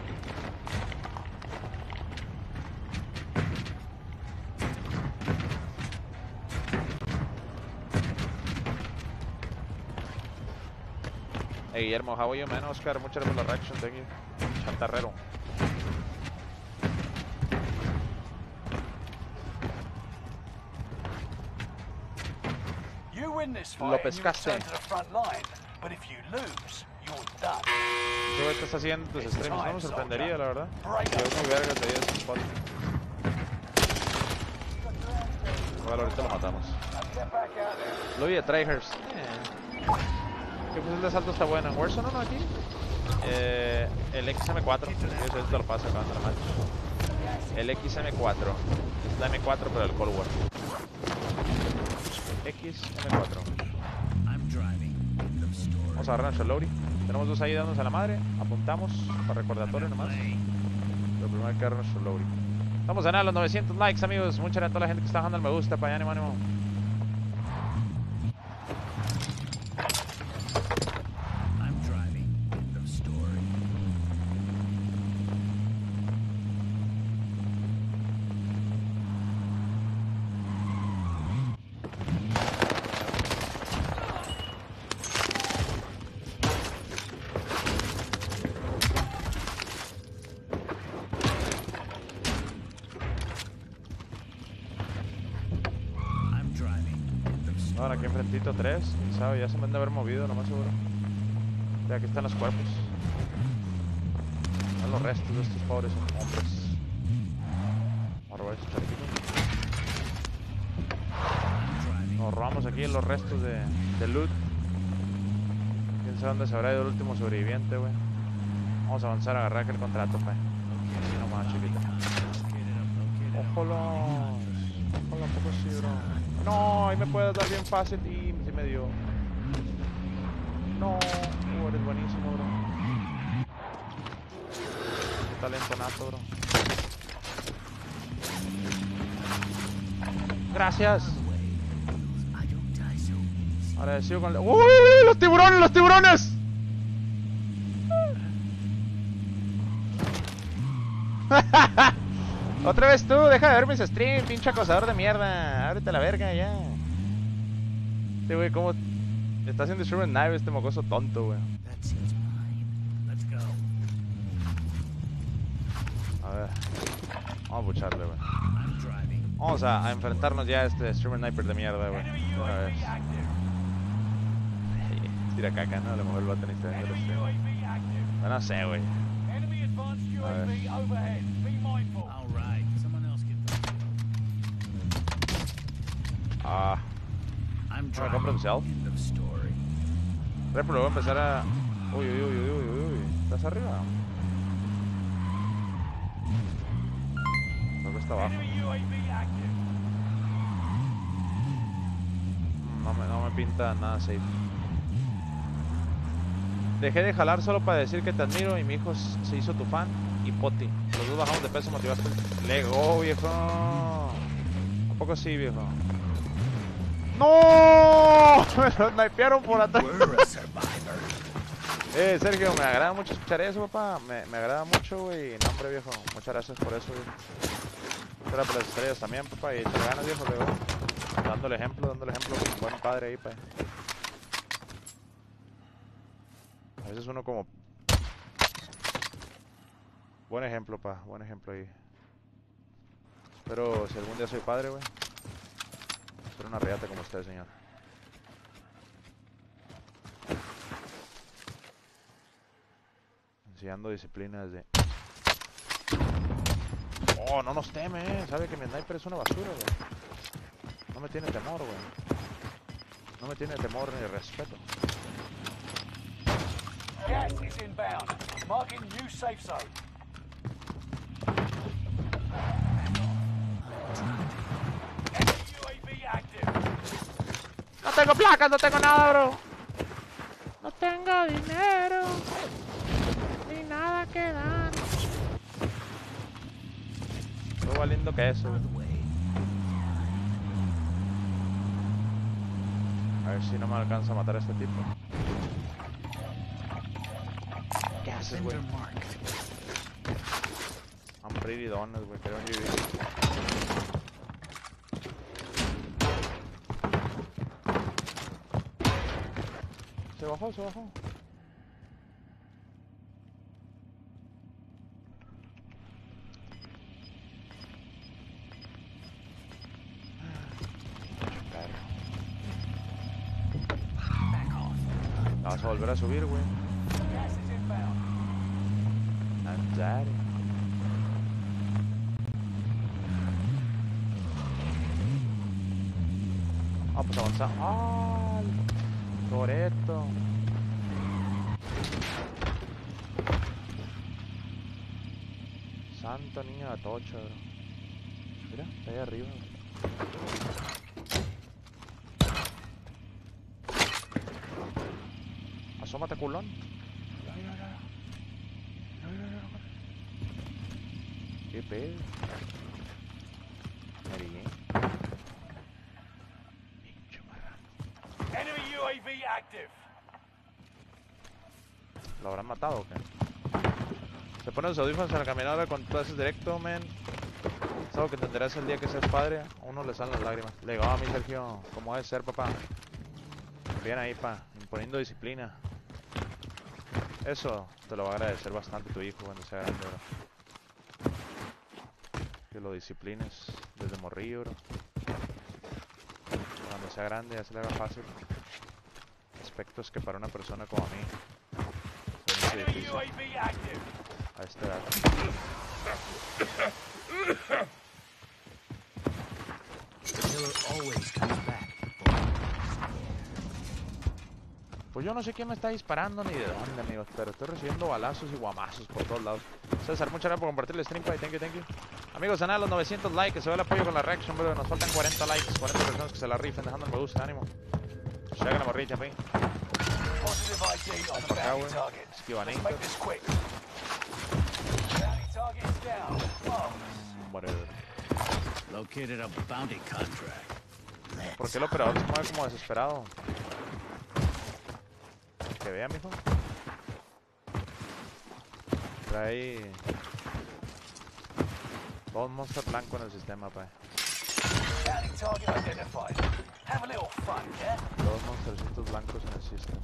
Hey, Guillermo, how are you, man? Oscar, muchas gracias por la reaction, thank you. Chantarrero. You win this fight Lo and you pescaste. return to the front line, but if you lose, you're done. ¿Qué güey estás haciendo tus streams? No me sorprendería, la verdad. Yo muy vergas de ese spot. Bueno, ahorita lo matamos. Get back out there. Lo vi de Tryhards. ¿Qué fusil de asalto está bueno? ¿En Warzone no aquí? El XM4. Eso te lo paso acá en la match. El XM4. Es la M4 pero el Cold War. XM4. Vamos a agarrar nuestro Lowry. Tenemos dos ahí dándonos a la madre. Apuntamos para recordatorio nomás. Pero primero hay que agarrar nuestro Lowry. Estamos a nada los 900 likes, amigos. Muchas gracias a toda la gente que está dejando el me gusta. Para allá, ánimo, ánimo. Ahora aquí enfrentito 3, ¿sabe? Ya se me han de haber movido, lo más seguro. Ya aquí están los cuerpos. Están los restos de estos pobres hombres. Vamos a robar estos chalequitos. Nos robamos aquí los restos de loot. Quién sabe dónde se habrá ido el último sobreviviente, güey. Vamos a avanzar a agarrar aquel contrato, pues. Así nomás, chiquito. Ojolos. Ojalá poco sí, bro. No, ahí me puedes dar bien fácil y sí me dio. No, eres buenísimo, bro. Qué talento nato, bro. Gracias. Agradecido con... ¡Uy! ¡Los tiburones! ¡Los tiburones! Otra vez tú, deja de ver mis streams, pinche acosador de mierda. Ábrete la verga ya. Este güey, ¿cómo está haciendo Sherman Knife este mocoso tonto, güey? A ver. Vamos a bucharle, güey. Vamos a enfrentarnos ya a este Sherman Sniper de mierda, güey. A ver. Tira caca, ¿no? A lo mejor el vato ni está viendo el stream. Bueno, no sé, güey. A ver. Ah. No me compro un self. Repro, voy a empezar a... Uy. ¿Estás arriba? Creo que está abajo. No me pinta nada safe. Dejé de jalar solo para decir que te admiro y mi hijo se hizo tu fan y Poti. Los dos bajamos de peso, motivaste. Lego, viejo. ¿A poco sí, viejo? ¡No! Me lo snipearon por atrás. Sergio, me agrada mucho escuchar eso, papá. Me agrada mucho, güey. No, hombre, viejo. Muchas gracias por eso, güey. Espera por las estrellas también, papá. Y te ganas, viejo, luego. Dándole ejemplo. Buen padre ahí, pa. A veces uno como... Buen ejemplo, pa. Buen ejemplo ahí. Espero, si algún día soy padre, güey. Espero una reata como usted, señor. Enseñando disciplina desde... Oh, no nos teme, sabe que mi sniper es una basura, güey. No me tiene temor, güey. No me tiene temor ni respeto. Gas is inbound. Marking new safe zone. tengo placas, no tengo nada, bro. No tengo dinero. Ni nada que dar. Estoy valiendo que eso. A ver si no me alcanza a matar a este tipo. ¿Qué haces, güey? I'm pretty dones, güey. Quiero vivir. Se bajó, se bajó. La vas a volver a subir, güey. Gas is inbound. Andare. Ah, pues avanza. ¡Ah! Toretto. Santo niño de Atocha, bro. Mira, está ahí arriba. Asómate, culón. ¿Qué pedo? Pinche marrano. Enemy UAV active. ¿Lo habrán matado o qué? Se ponen los audífonos en la caminadora cuando tú haces directo, man. Es algo que entenderás el día que seas padre. A uno le salen las lágrimas. Le digo, a mi Sergio, ¿cómo debe ser, papá? Bien ahí, pa. Imponiendo disciplina. Eso te lo va a agradecer bastante tu hijo cuando sea grande, bro. Que lo disciplines desde morrillo, bro. Cuando sea grande ya se le haga fácil. Aspectos que para una persona como a mí son muy Enemy difíciles UAV active. a esta edad. Killer always comes back. Pues yo no sé quién me está disparando ni de dónde, amigos, pero estoy recibiendo balazos y guamazos por todos lados. César, muchas gracias por compartir el stream, thank you, thank you. Amigos, a los 900 likes, que se ve el apoyo con la reaction, bro. Nos faltan 40 likes, 40 personas que se la rifen dejando el me gusta, ánimo. Se hagan la morrilla, pe. Positive ID on the Para acá, bounty güey. target. Let's Esquivanito. make this quick. Bounty target is down. Oh. Whatever. Located a bounty contract. ¿Por qué el operador se mueve como desesperado? Que vea, mijo. Trae dos monstruos blancos en el sistema, pa. Bounty target identified. Have a little fun, yeah? Dos monstruositos blancos en el sistema.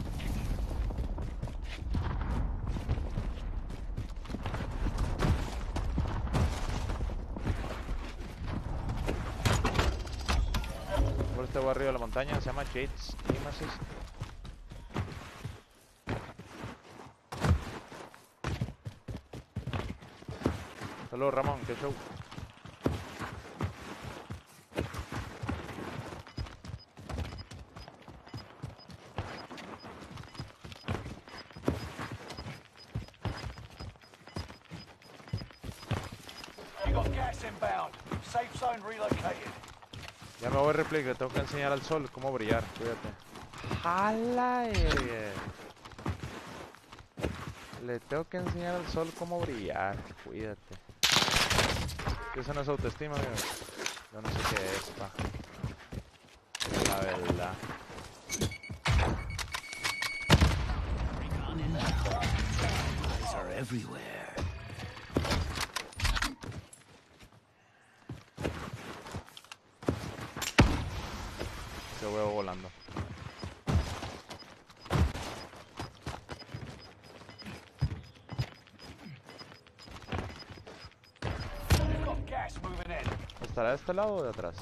Por este barrio de la montaña se llama Shades Nemesis. Saludos, Ramón, qué show. You got gas inbound. Safe zone relocated. Ya me voy a replicar, le tengo que enseñar al sol cómo brillar, cuídate. ¡Jala! Le tengo que enseñar al sol cómo brillar, cuídate. Eso no es autoestima, amigo. Yo no sé qué es, pa. La verdad. Recon inbound. Eyes are everywhere. Ese huevo volando. You've got gas moving in. ¿Estará de este lado o de atrás?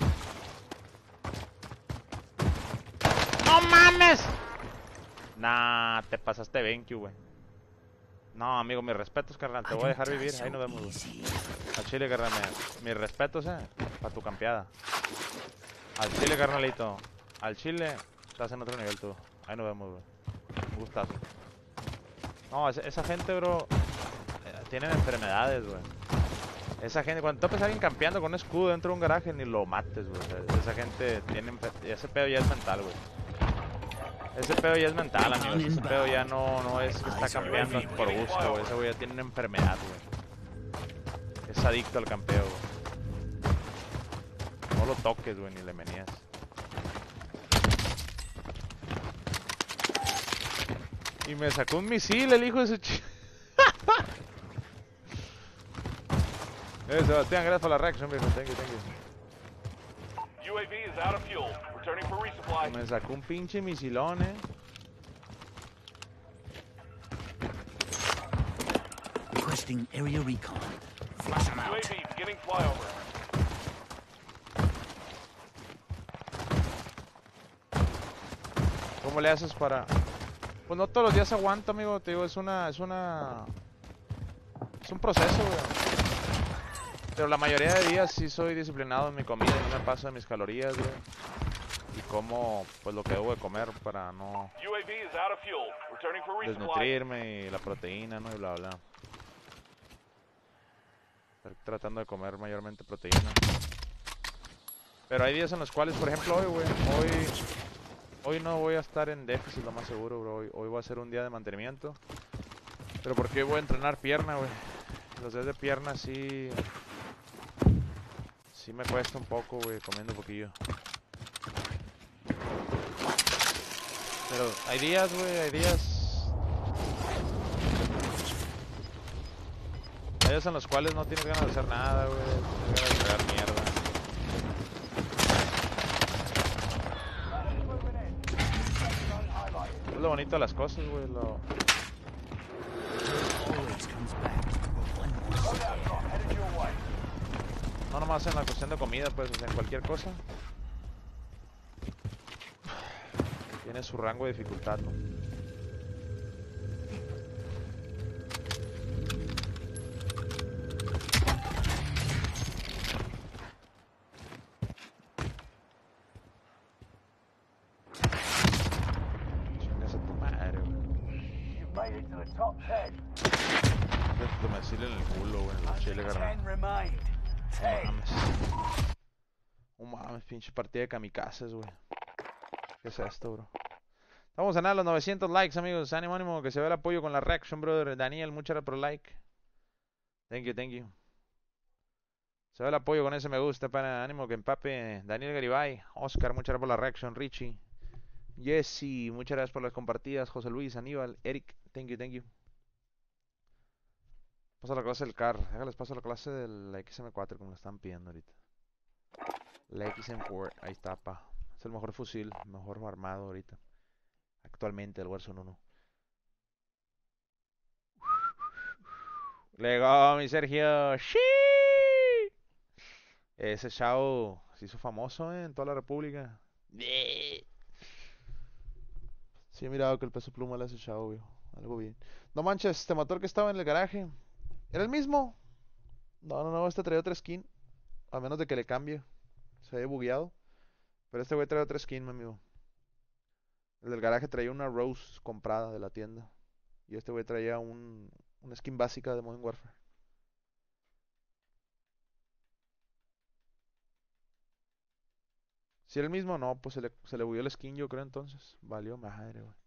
¡No mames! Nah, te pasaste BenQ, güey. No, amigo, mis respetos, carnal. Te voy a dejar vivir. Ahí nos vemos, güey. Al chile, carnal. Mis respetos, para tu campeada. Al chile, carnalito. Al chile, estás en otro nivel tú. Ahí nos vemos, güey. Un gustazo. No, esa gente, bro, tienen enfermedades, güey. Esa gente, cuando topes a alguien campeando con un escudo dentro de un garaje, ni lo mates, güey. O sea, esa gente tiene... Ese pedo ya es mental, güey. Ese pedo ya es mental, amigos. Ese pedo ya no es que está campeando por gusto, güey. Ese güey ya tiene una enfermedad, güey. Es adicto al campeo, güey. No lo toques, güey, ni le menías. Y me sacó un misil el hijo de su Sebastián, gracias por la reacción, viejo. Thank you. UAV is out of fuel. Returning for resupply. Me sacó un pinche misilón, Requesting area recon. Flush them out. UAV beginning flyover. ¿Cómo le haces para...? Pues no todos los días aguanto, amigo. Te digo, es un proceso, güey. Pero la mayoría de días sí soy disciplinado en mi comida y no me paso de mis calorías, güey. Y como, pues, lo que debo de comer para no UAV is out of fuel. Returning for resupply. desnutrirme y la proteína, ¿no? Y bla, bla. Estoy tratando de comer mayormente proteína. Pero hay días en los cuales, por ejemplo, hoy, güey, hoy no voy a estar en déficit, lo más seguro, bro. Hoy va a ser un día de mantenimiento. Pero porque hoy voy a entrenar pierna, güey. Los días de pierna sí me cuesta un poco, güey, comiendo un poquillo. Pero hay días, güey, hay días en los cuales no tienes ganas de hacer nada, güey. Tienes ganas de tragar mierda. Es lo bonito de las cosas, güey, Always comes back for one more step. No nomás en la cuestión de comida, pues, o sea, en cualquier cosa. Tiene su rango de dificultad, ¿no? Chingas a tu madre, güey. You've made it to the top 10. Te me decirle en el culo, güey, en el chile, Only carnal. 10 remain. No 10. mames. No mames, pinche partida de kamikazes, güey. ¿Qué es esto, bro? Vamos a ganar los 900 likes, amigos. Ánimo, ánimo, que se ve el apoyo con la reaction, brother. Daniel, muchas gracias por el like. Thank you, thank you. Se ve el apoyo con ese me gusta, para ánimo que empape. Daniel Garibay, Oscar, muchas gracias por la reaction. Richie, Jesse, muchas gracias por las compartidas. José Luis, Aníbal, Eric, thank you, thank you. Paso a la clase del CAR. Déjales paso a la clase de la XM4 como lo están pidiendo ahorita. La XM4, ahí está, pa. Es el mejor fusil, mejor armado ahorita. Actualmente el Warzone 1. Llegó mi Sergio. ¡Sí! Ese chavo se hizo famoso en toda la República. Sí, he mirado que el peso pluma le hace chavo, viejo. Algo bien. No manches, este motor que estaba en el garaje. ¿Era el mismo? No, este traía otra skin. A menos de que le cambie. Se ve bugueado. Pero este güey trae otra skin, mi amigo. El del garaje traía una Rose comprada de la tienda. Y este güey traía una skin básica de Modern Warfare. Si era el mismo, no, pues se le bugueó el skin, yo creo entonces. Valió madre, güey.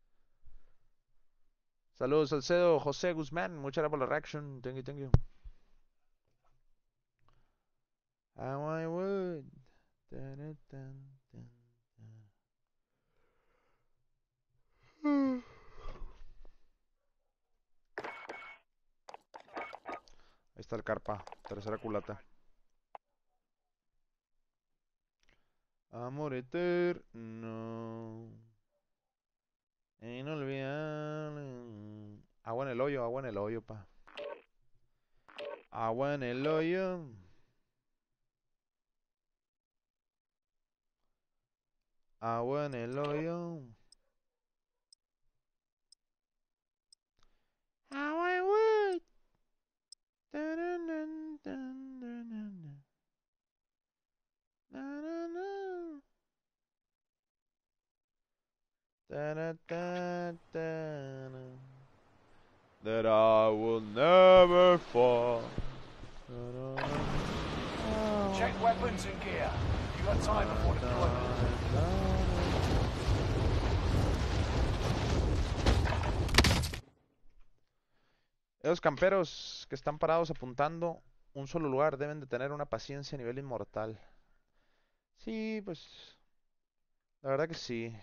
Saludos, Salcedo, José Guzmán. Muchas gracias por la reaction. Thank you, thank you. I would. Ahí está el carpa, tercera culata. Amor eterno, inolvidable. Agua en el hoyo, pa. Agua en el hoyo. Agua en el hoyo. How I would. That I will never fall. Check weapons and gear. You got time before deployment. Esos camperos que están parados apuntando un solo lugar deben de tener una paciencia a nivel inmortal. Sí, pues... La verdad que sí.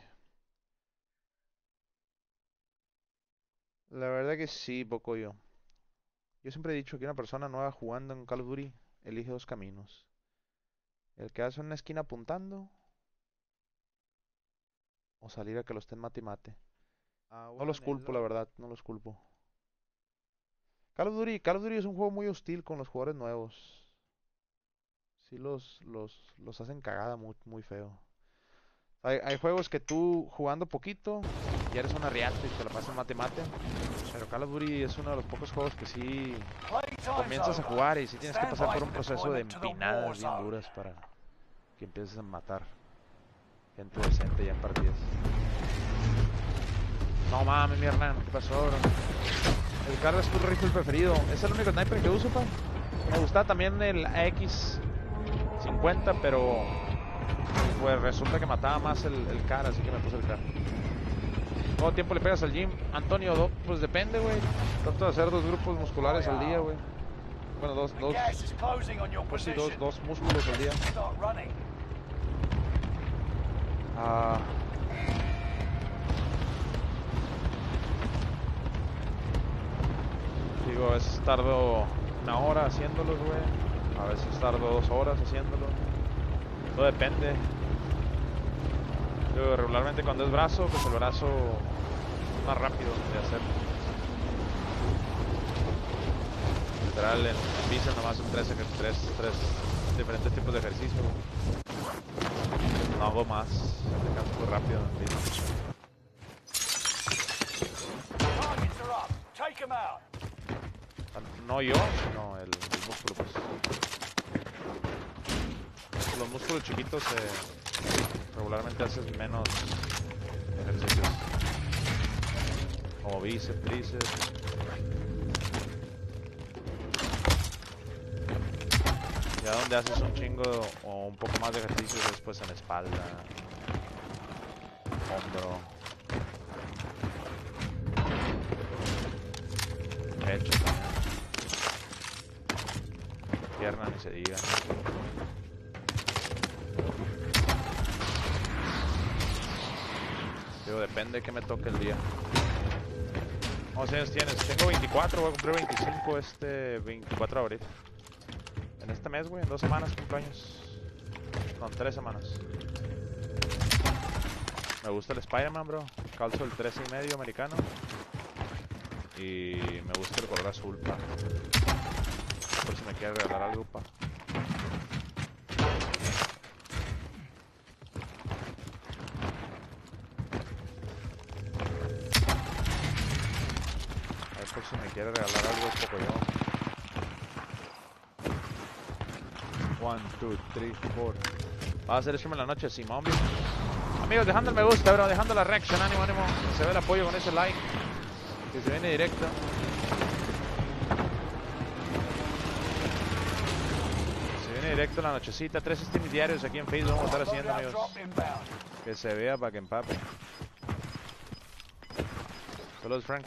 La verdad que sí, Pocoyo. Yo siempre he dicho que una persona nueva jugando en Call of Duty elige dos caminos. El que hace una esquina apuntando o salir a que lo estén mate y mate. No los culpo, la verdad, no los culpo. Call of Duty es un juego muy hostil con los jugadores nuevos. Sí los hacen cagada muy, muy feo. Hay juegos que tú jugando poquito ya eres una riata y te la pasas mate mate. Pero Call of Duty es uno de los pocos juegos que sí comienzas a jugar y sí tienes que pasar por un proceso de empinadas bien duras para que empieces a matar gente decente ya en partidas. No mames, mi Hernán, ¿qué pasó, bro? El Carl es tu rifle preferido. Es el único sniper que uso, pa. Me gusta también el AX50, pero pues resulta que mataba más el CAR, así que me puse el CAR. ¿Cuánto tiempo le pegas al gym? Antonio, pues depende, güey. Trato de hacer 2 grupos musculares al día, güey. Bueno, dos músculos al día. Digo, a veces tardo 1 hora haciéndolos, güey. A veces tardo 2 horas haciéndolos. Todo depende. Yo regularmente cuando es brazo, pues el brazo es más rápido de hacer. Literal, en bíceps nomás son 3 diferentes tipos de ejercicio. No hago más, me canso muy rápido en bíceps. No yo, sino el músculo, pues. Los músculos chiquitos regularmente haces menos ejercicios. Como bíceps, tríceps. Ya donde haces un chingo o un poco más de ejercicios después en espalda, hombro, pecho también. Pierna ni se diga. Digo, depende de qué me toque el día. ¿Cuántos años tienes? Tengo 24, voy a cumplir 25 este 24 de abril. En este mes, güey, en 2 semanas cumpleaños. No, en 3 semanas. Me gusta el Spider-Man, bro. Calzo el 13.5 americano. Y me gusta el color azul, pa. Por si me quiere regalar algo, pa. A ver, por si me quiere regalar algo, poco yo. 1, 2, 3, 4. Va a hacer stream en la noche, Simón. Amigos, dejando el me gusta, bro. Dejando la reaction, ánimo, ánimo. Se ve el apoyo con ese like. Que se viene directo. Directo en la nochecita, 3 streams diarios aquí en Facebook vamos a estar haciendo, amigos. Que se vea para que empape. Saludos, Frank.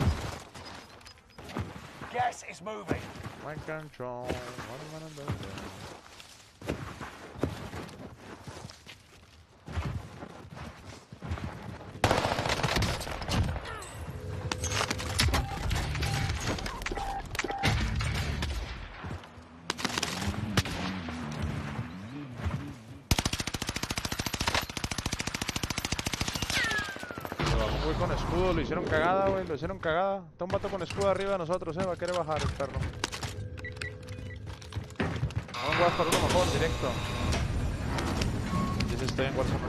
Gas is moving. Mind control. Con escudo, lo hicieron cagada, güey, lo hicieron cagada. Está un vato con escudo arriba de nosotros, va a querer bajar el perro. Vamos a jugar para uno mejor, directo. Dice, estoy en Warzone.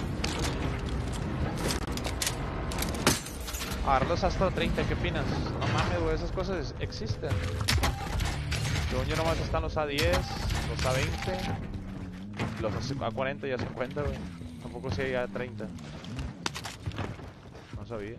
Agarrarlos hasta 30, ¿qué opinas? No mames, güey, esas cosas existen. Según yo nomás están los A10, los A20, los A40 y A50, güey. Tampoco sé ya 30. No sabía.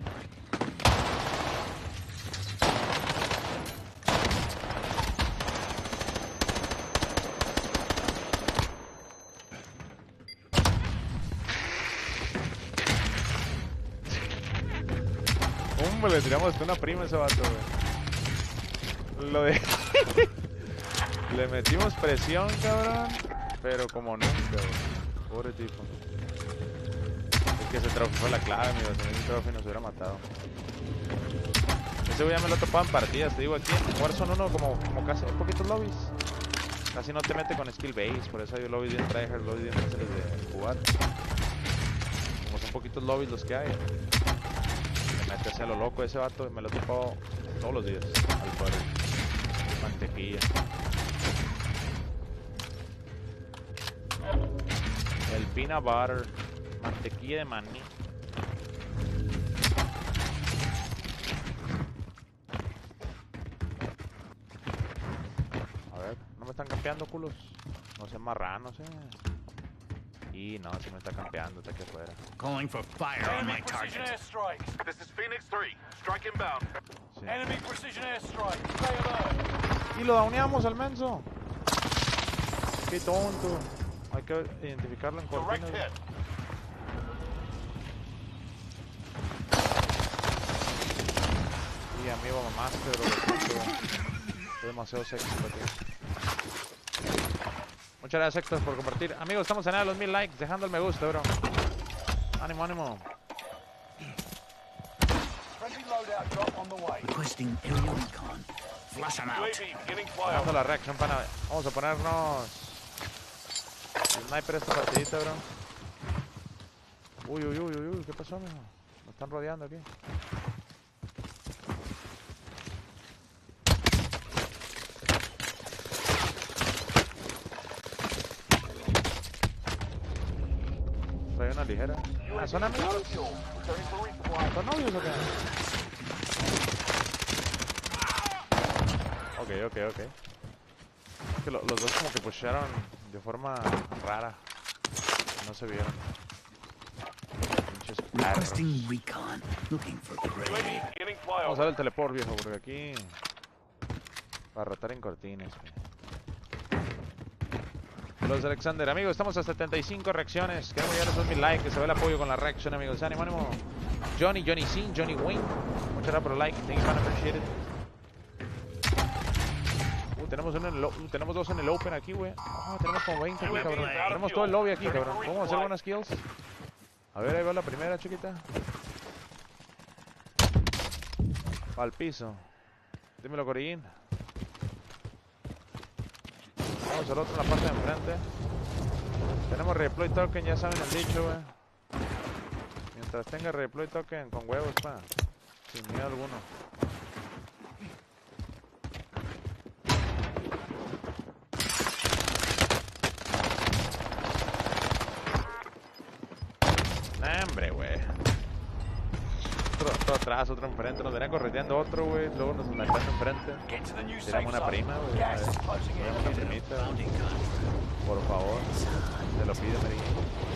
como le tiramos hasta una prima a ese vato, güey. Lo de... Le metimos presión, cabrón. Pero como nunca, güey. Pobre tipo. Es que ese trophy fue la clave, amigo. Si no ese trophy nos hubiera matado. Ese güey ya me lo topaba en partidas. Te digo, aquí en Warzone 1 como casi hay poquitos lobbies. Casi no te mete con skill base. Por eso hay lobbies bien tryhard, lobbies bien fáciles de jugar. Como son poquitos lobbies los que hay. Me mete hacia lo loco ese vato y me lo he topado todos los días. Al poder. Mantequilla. El peanut butter. Mantequilla de maní. A ver, no me están campeando, culos. No sean marranos, Y no, si me está campeando, está aquí afuera. Calling for fire on my Enemy precision target. airstrike. This is Phoenix 3. Strike inbound. Sí. Enemy precision airstrike. Stay alert. Y lo downeamos al menso. Qué tonto. Hay que identificarlo en Direct cortinas. hit. Y amigo, mamaste, bro. Lo siento. Soy demasiado sexy para ti. Muchas gracias, Héctor, por compartir. Amigos, estamos en los 1000 likes, dejando el me gusta, bro. Ánimo, ánimo. Friendly loadout drop on the way. Requesting aerial recon. Flush them out. UAV beginning Dando flyover. la reacción, pana. Vamos a ponernos el sniper esta partidita, bro. Uy, uy, uy, uy, uy, ¿qué pasó, amigo? Me están rodeando aquí. Trae una ligera. Ah, ¿son amigos? Returning for resupply. ¿Son novios o qué? Ok. Es que los dos como que pushearon de forma rara. No se vieron. Pinches perros. Requesting recon. Looking for prey. UAV beginning Vamos a flyover. ver el teleport, viejo, porque aquí... Para rotar en cortines. Los Alexander, amigos, estamos a 75 reacciones. Queremos llegar a esos 1000 likes, que se ve el apoyo con la reacción, amigos. Ánimo, ánimo. Johnny C, Johnny Wayne. Muchas gracias por el like. Thank you, man, appreciate it. Tenemos dos en el open aquí, güey. Tenemos como 20 aquí, cabrón. Tenemos todo el lobby aquí, cabrón. Vamos a hacer buenas kills. A ver, ahí va la primera, chiquita. Va al piso. Dímelo, Corillín. Vamos al otro en la parte de enfrente. Tenemos redeploy token, ya saben el dicho, güey. Mientras tenga redeploy token con huevos, pa. Sin miedo alguno. Nah, hombre, güey. Otro atrás, otro enfrente. Nos venían correteando otro, güey. Luego nos matan enfrente. Get to the new safe Tiramos una zone. prima, güey. Gas is closing Tiramos in. una primita, Bounty gun. por favor. Te lo pido, Mary.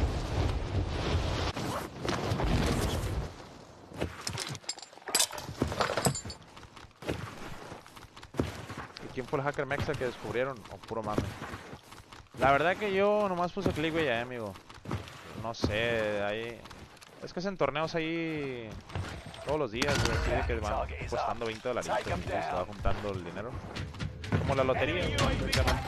¿Y quién fue el hacker mexa que descubrieron? O puro mame. La verdad que yo nomás puse click, güey, ya, amigo. No sé, ahí... Es que hacen torneos ahí todos los días, güey, así de que van costando $20 y se va juntando el dinero. Como la lotería, güey, prácticamente.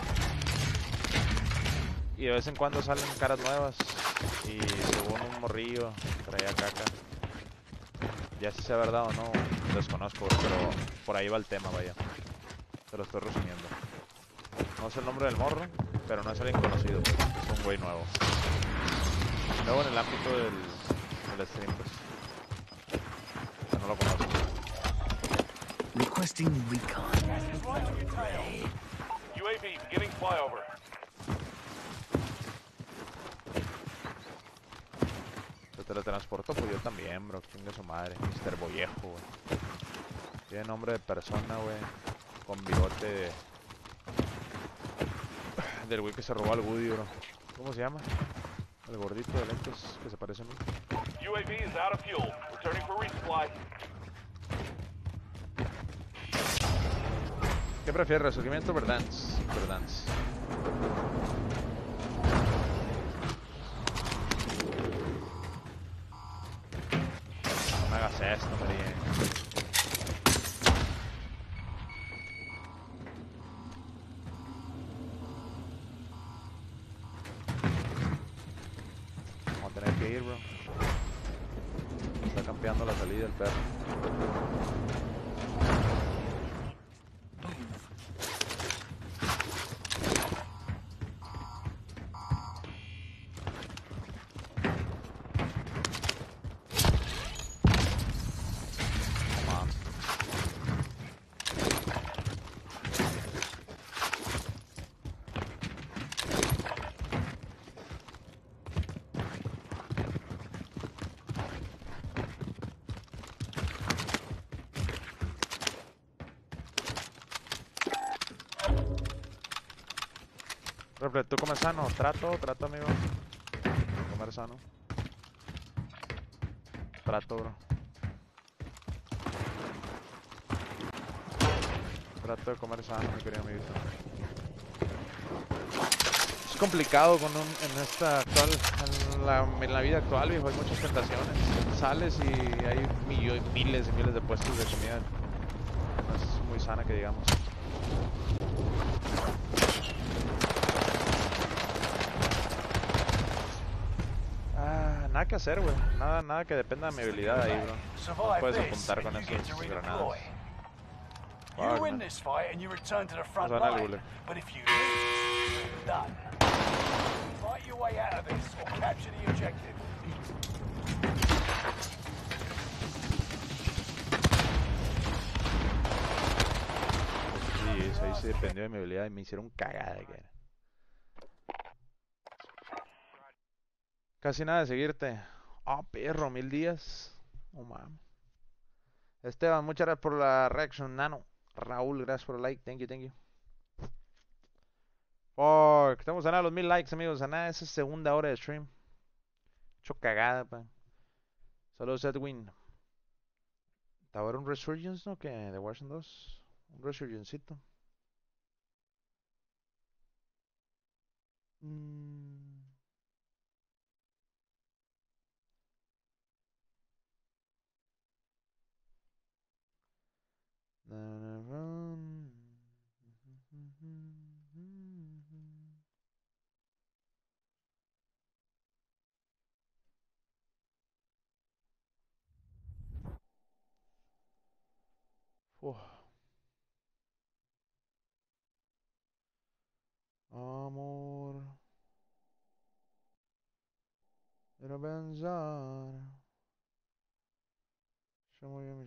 Y de vez en cuando salen caras nuevas. Y según un morrillo traía caca. Ya si sea verdad o no, desconozco, pero por ahí va el tema, vaya. Te lo estoy resumiendo. No sé el nombre del morro, pero no es alguien conocido, pues. Es un güey nuevo. Luego en el ámbito del stream, pues. No lo conozco. Requesting recon. Gas is right on your tail. UAV beginning flyover. Se teletransportó, pues yo también, bro. Chinga su madre. Mr. Boyejo, güey. Tiene nombre de persona, güey. Con bigote del güey que se robó al Woody, bro. ¿Cómo se llama? El gordito de lentes que se parece a mí. UAV is out of fuel. Returning for resupply. ¿Qué prefieres, resurgimiento o Verdansk? Verdansk. No me hagas esto, María. que ir, bro. Está campeando la salida el perro. Refle, ¿tú comes sano? Trato, amigo. Comer sano. Trato, bro. Trato de comer sano, mi querido amiguito. Es complicado en esta actual, en la vida actual, viejo. Hay muchas tentaciones. Sales y hay miles y miles de puestos de comida. No es muy sana que digamos. Nada que hacer, güey. Nada que dependa de mi habilidad ahí, bro. No puedes apuntar con esos granadas. You win this fight and you return to the front line. But if you lose, you're done. Fight your way out of this or capture the objective. Sí, eso ahí sí dependió de mi habilidad y me hicieron cagada, que casi nada de seguirte. Oh, perro, 1000 días. Oh, mames. Esteban, muchas gracias por la reaction, nano. Raúl, gracias por el like. Thank you. Fuck, estamos a nada los 1000 likes, amigos. A nada, esa es segunda hora de stream. Hecho cagada, pa. Saludos, Edwin. ¿Estaba un Resurgence, no? ¿Qué? ¿De Warzone 2? Un Resurgencito. Amor, era pensar. Yo muy bien,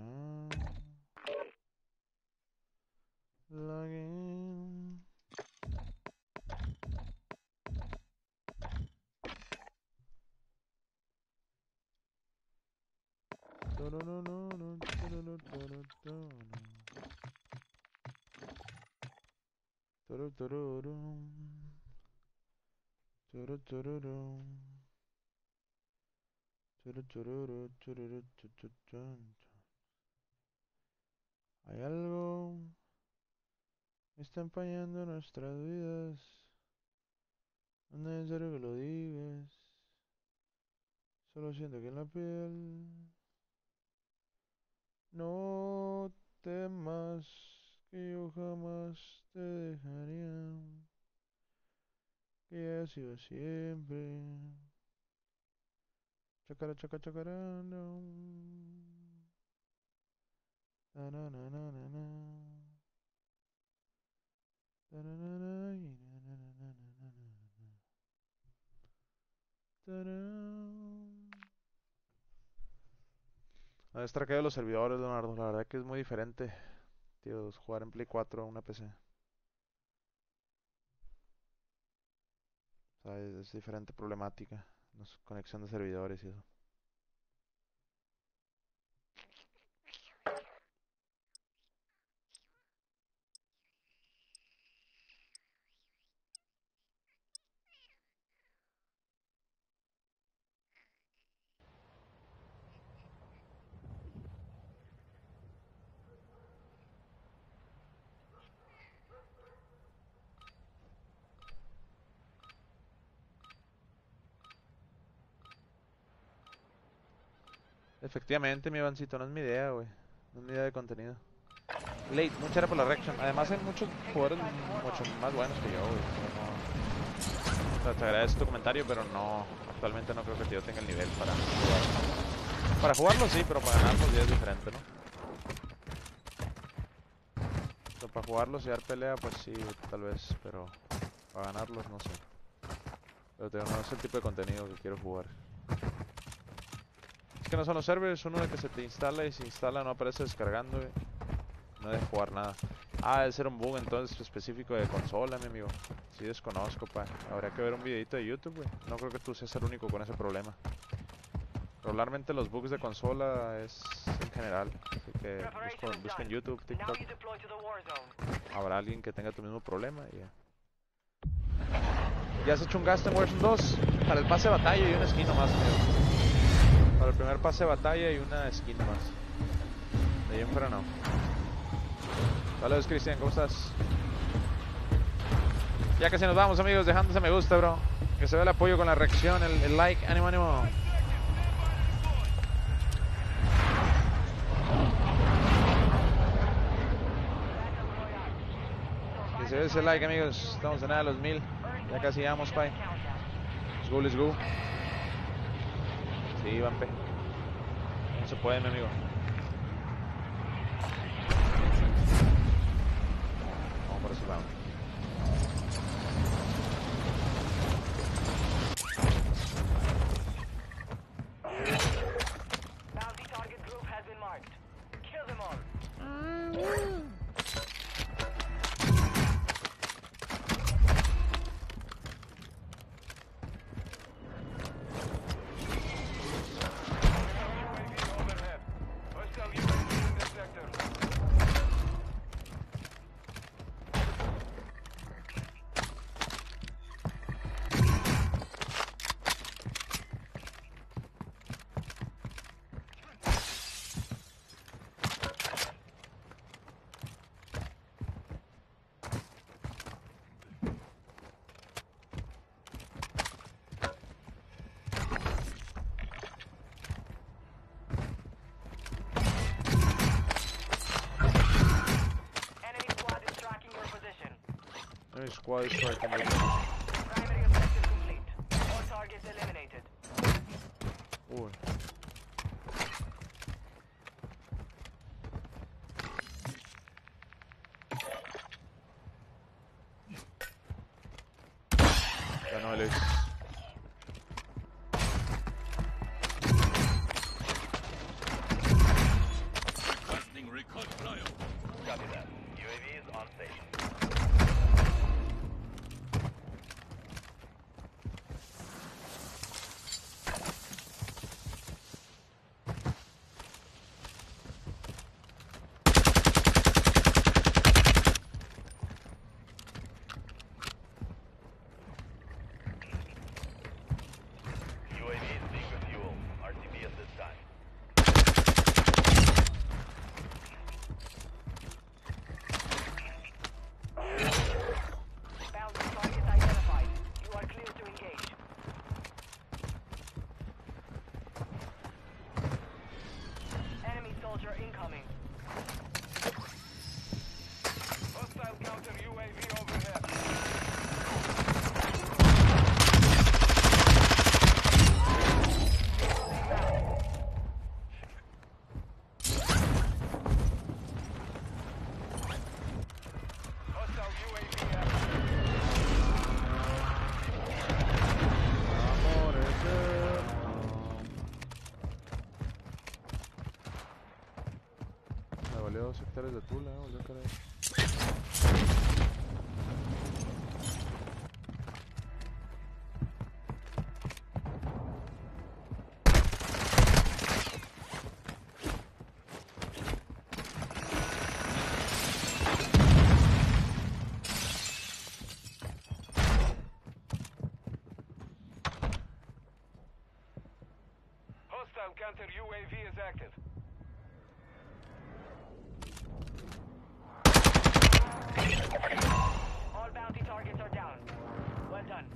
Hay algo que está empañando nuestras vidas. No es necesario que lo digas. Solo siento que en la piel. No temas que yo jamás te dejaría. Que ha sido siempre. Chacara, chaca, chacara, no. Na, na, na, na, na, na. Na, na, na, na, na, na, na, na, na. Ha destraqueado los servidores, Leonardo. La verdad que es muy diferente, tío, jugar en Play 4 a una PC. O sea, es diferente problemática. Conexión de servidores y eso. Efectivamente, mi Ivancito, no es mi idea, güey. No es mi idea de contenido. Late, muchas gracias por la reaction. Además hay muchos jugadores mucho más buenos que yo, güey. Te agradezco tu comentario, pero no, actualmente no creo que yo tenga el nivel para jugar. Para jugarlo sí, pero para ganarlos ya es diferente, ¿no? O sea, para jugarlos y dar pelea, pues sí, tal vez, pero para ganarlos no sé. Pero te digo, no es el tipo de contenido que quiero jugar. Es que no son los servers, uno de que se te instala y se instala no aparece descargando, güey. No deja jugar nada. Ah, debe ser un bug entonces específico de consola, mi amigo. Sí desconozco, pa. Habría que ver un videito de YouTube, güey. No creo que tú seas el único con ese problema. Regularmente los bugs de consola es en general. Así que busca en YouTube, TikTok. Habrá alguien que tenga tu mismo problema y ya. ¿Ya has hecho un gasto en Warzone 2? Para el pase de batalla y una skin nomás, amigo. Para el primer pase de batalla y una skin nomás. De ahí en fuera no. Saludos, Cristian, ¿cómo estás? Ya casi nos vamos, amigos, dejando ese me gusta, bro. Que se vea el apoyo con la reacción, el like, ánimo, ánimo. Que se vea ese like, amigos. Estamos en nada de los 1000. Ya casi llegamos, pay. Let's go, let's go. Sí, Vampe. No se puede, mi amigo. Vamos por ese lado. Bounty target group has been marked. Kill them all. Squad is striking. Primary objective complete. All targets eliminated. Uy. Ya no le. Copy that. UAV is on station. UAV is being refueled. RTB at this time. Bounty target identified. You are clear to engage. Enemy soldier incoming. Hostile counter UAV overhead. Hostile UAV active. Amor eterno. Me valió 2 hectáreas de tula, valió caray. Hostile counter UAV is active. All bounty targets are down. Well done.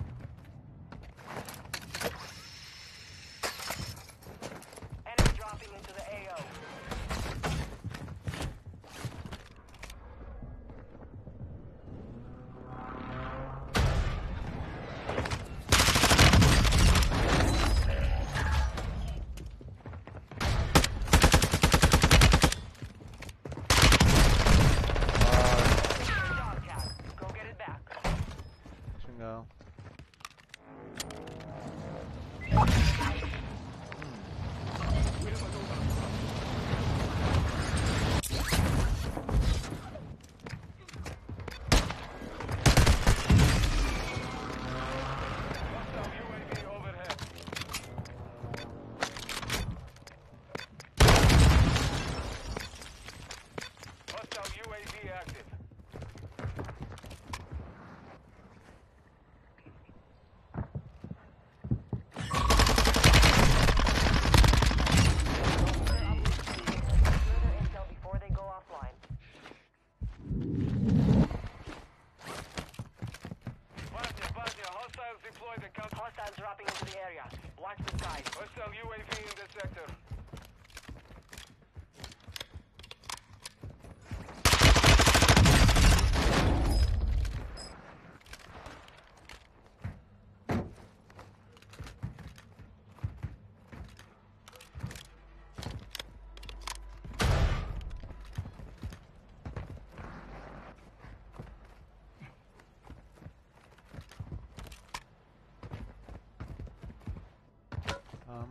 Enemy dropping into the AO.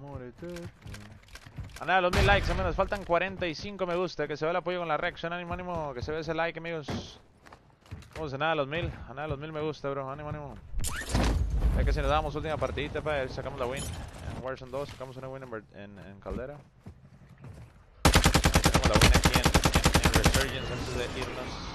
Nada, los 1000 likes, nos faltan 45 me gusta. Que se vea el apoyo con la reacción. Ánimo, ánimo. Que se vea ese like, amigos. Vamos a nada, los 1000. A nada, los 1000 me gusta, bro. Ánimo, ánimo. Ya que si nos damos última partidita para ver si sacamos la win. En Warzone 2 sacamos una win en Caldera. Sacamos la win aquí en Resurgence antes de irnos.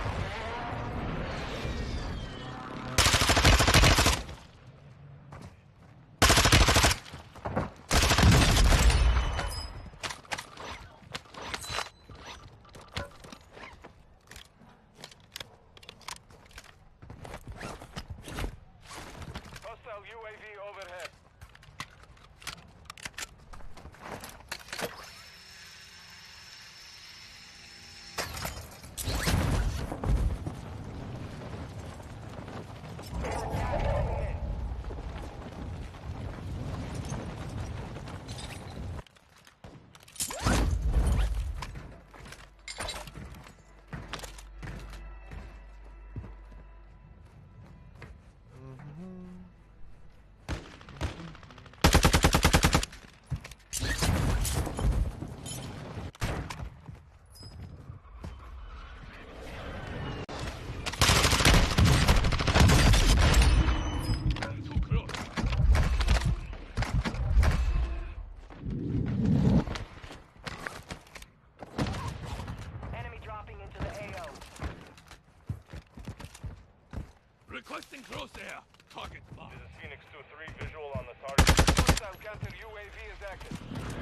Requesting crosshair. Target marked. This is Phoenix 2-3, visual on the target. Hostile counter UAV is active.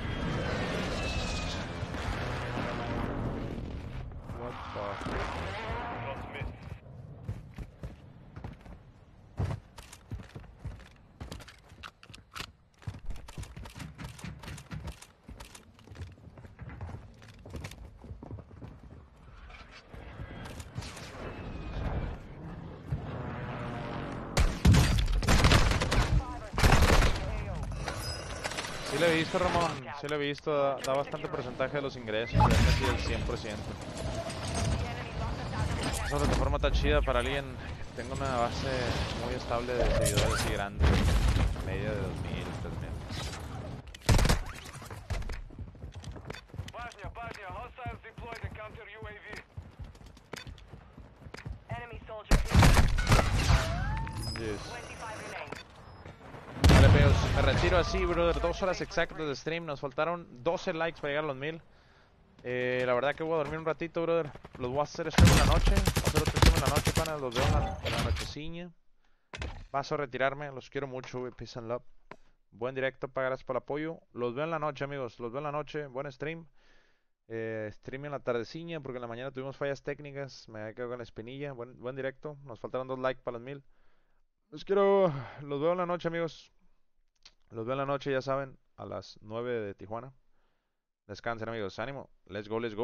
What the? Shots missed. Sí lo he visto, Ramón. Sí lo he visto. Da bastante porcentaje de los ingresos. Ya casi el 100%. Esa plataforma está chida para alguien que tenga una base muy estable de seguidores y grande. Media de 2000, 3000. Bosnia, hostiles deployed a counter UAV. Enemy soldier hit. Yes. 25 remain. Vale, amigos, me retiro así, brother. 2 horas exactas de stream. Nos faltaron 12 likes para llegar a los 1000. La verdad que voy a dormir un ratito, brother. Los voy a hacer stream en la noche. Voy a hacer otro stream en la noche, pana. Los veo en la nocheciña. Paso a retirarme. Los quiero mucho, güey. Peace and love. Buen directo, gracias por el apoyo. Los veo en la noche, amigos. Los veo en la noche. Buen stream. Stream en la tardeciña porque en la mañana tuvimos fallas técnicas. Me había quedado con la espinilla. Buen directo. Nos faltaron 2 likes para los 1000. Los quiero. Los veo en la noche, amigos. Los veo en la noche, ya saben, a las 9 de Tijuana. Descansen, amigos. Ánimo. Let's go, let's go.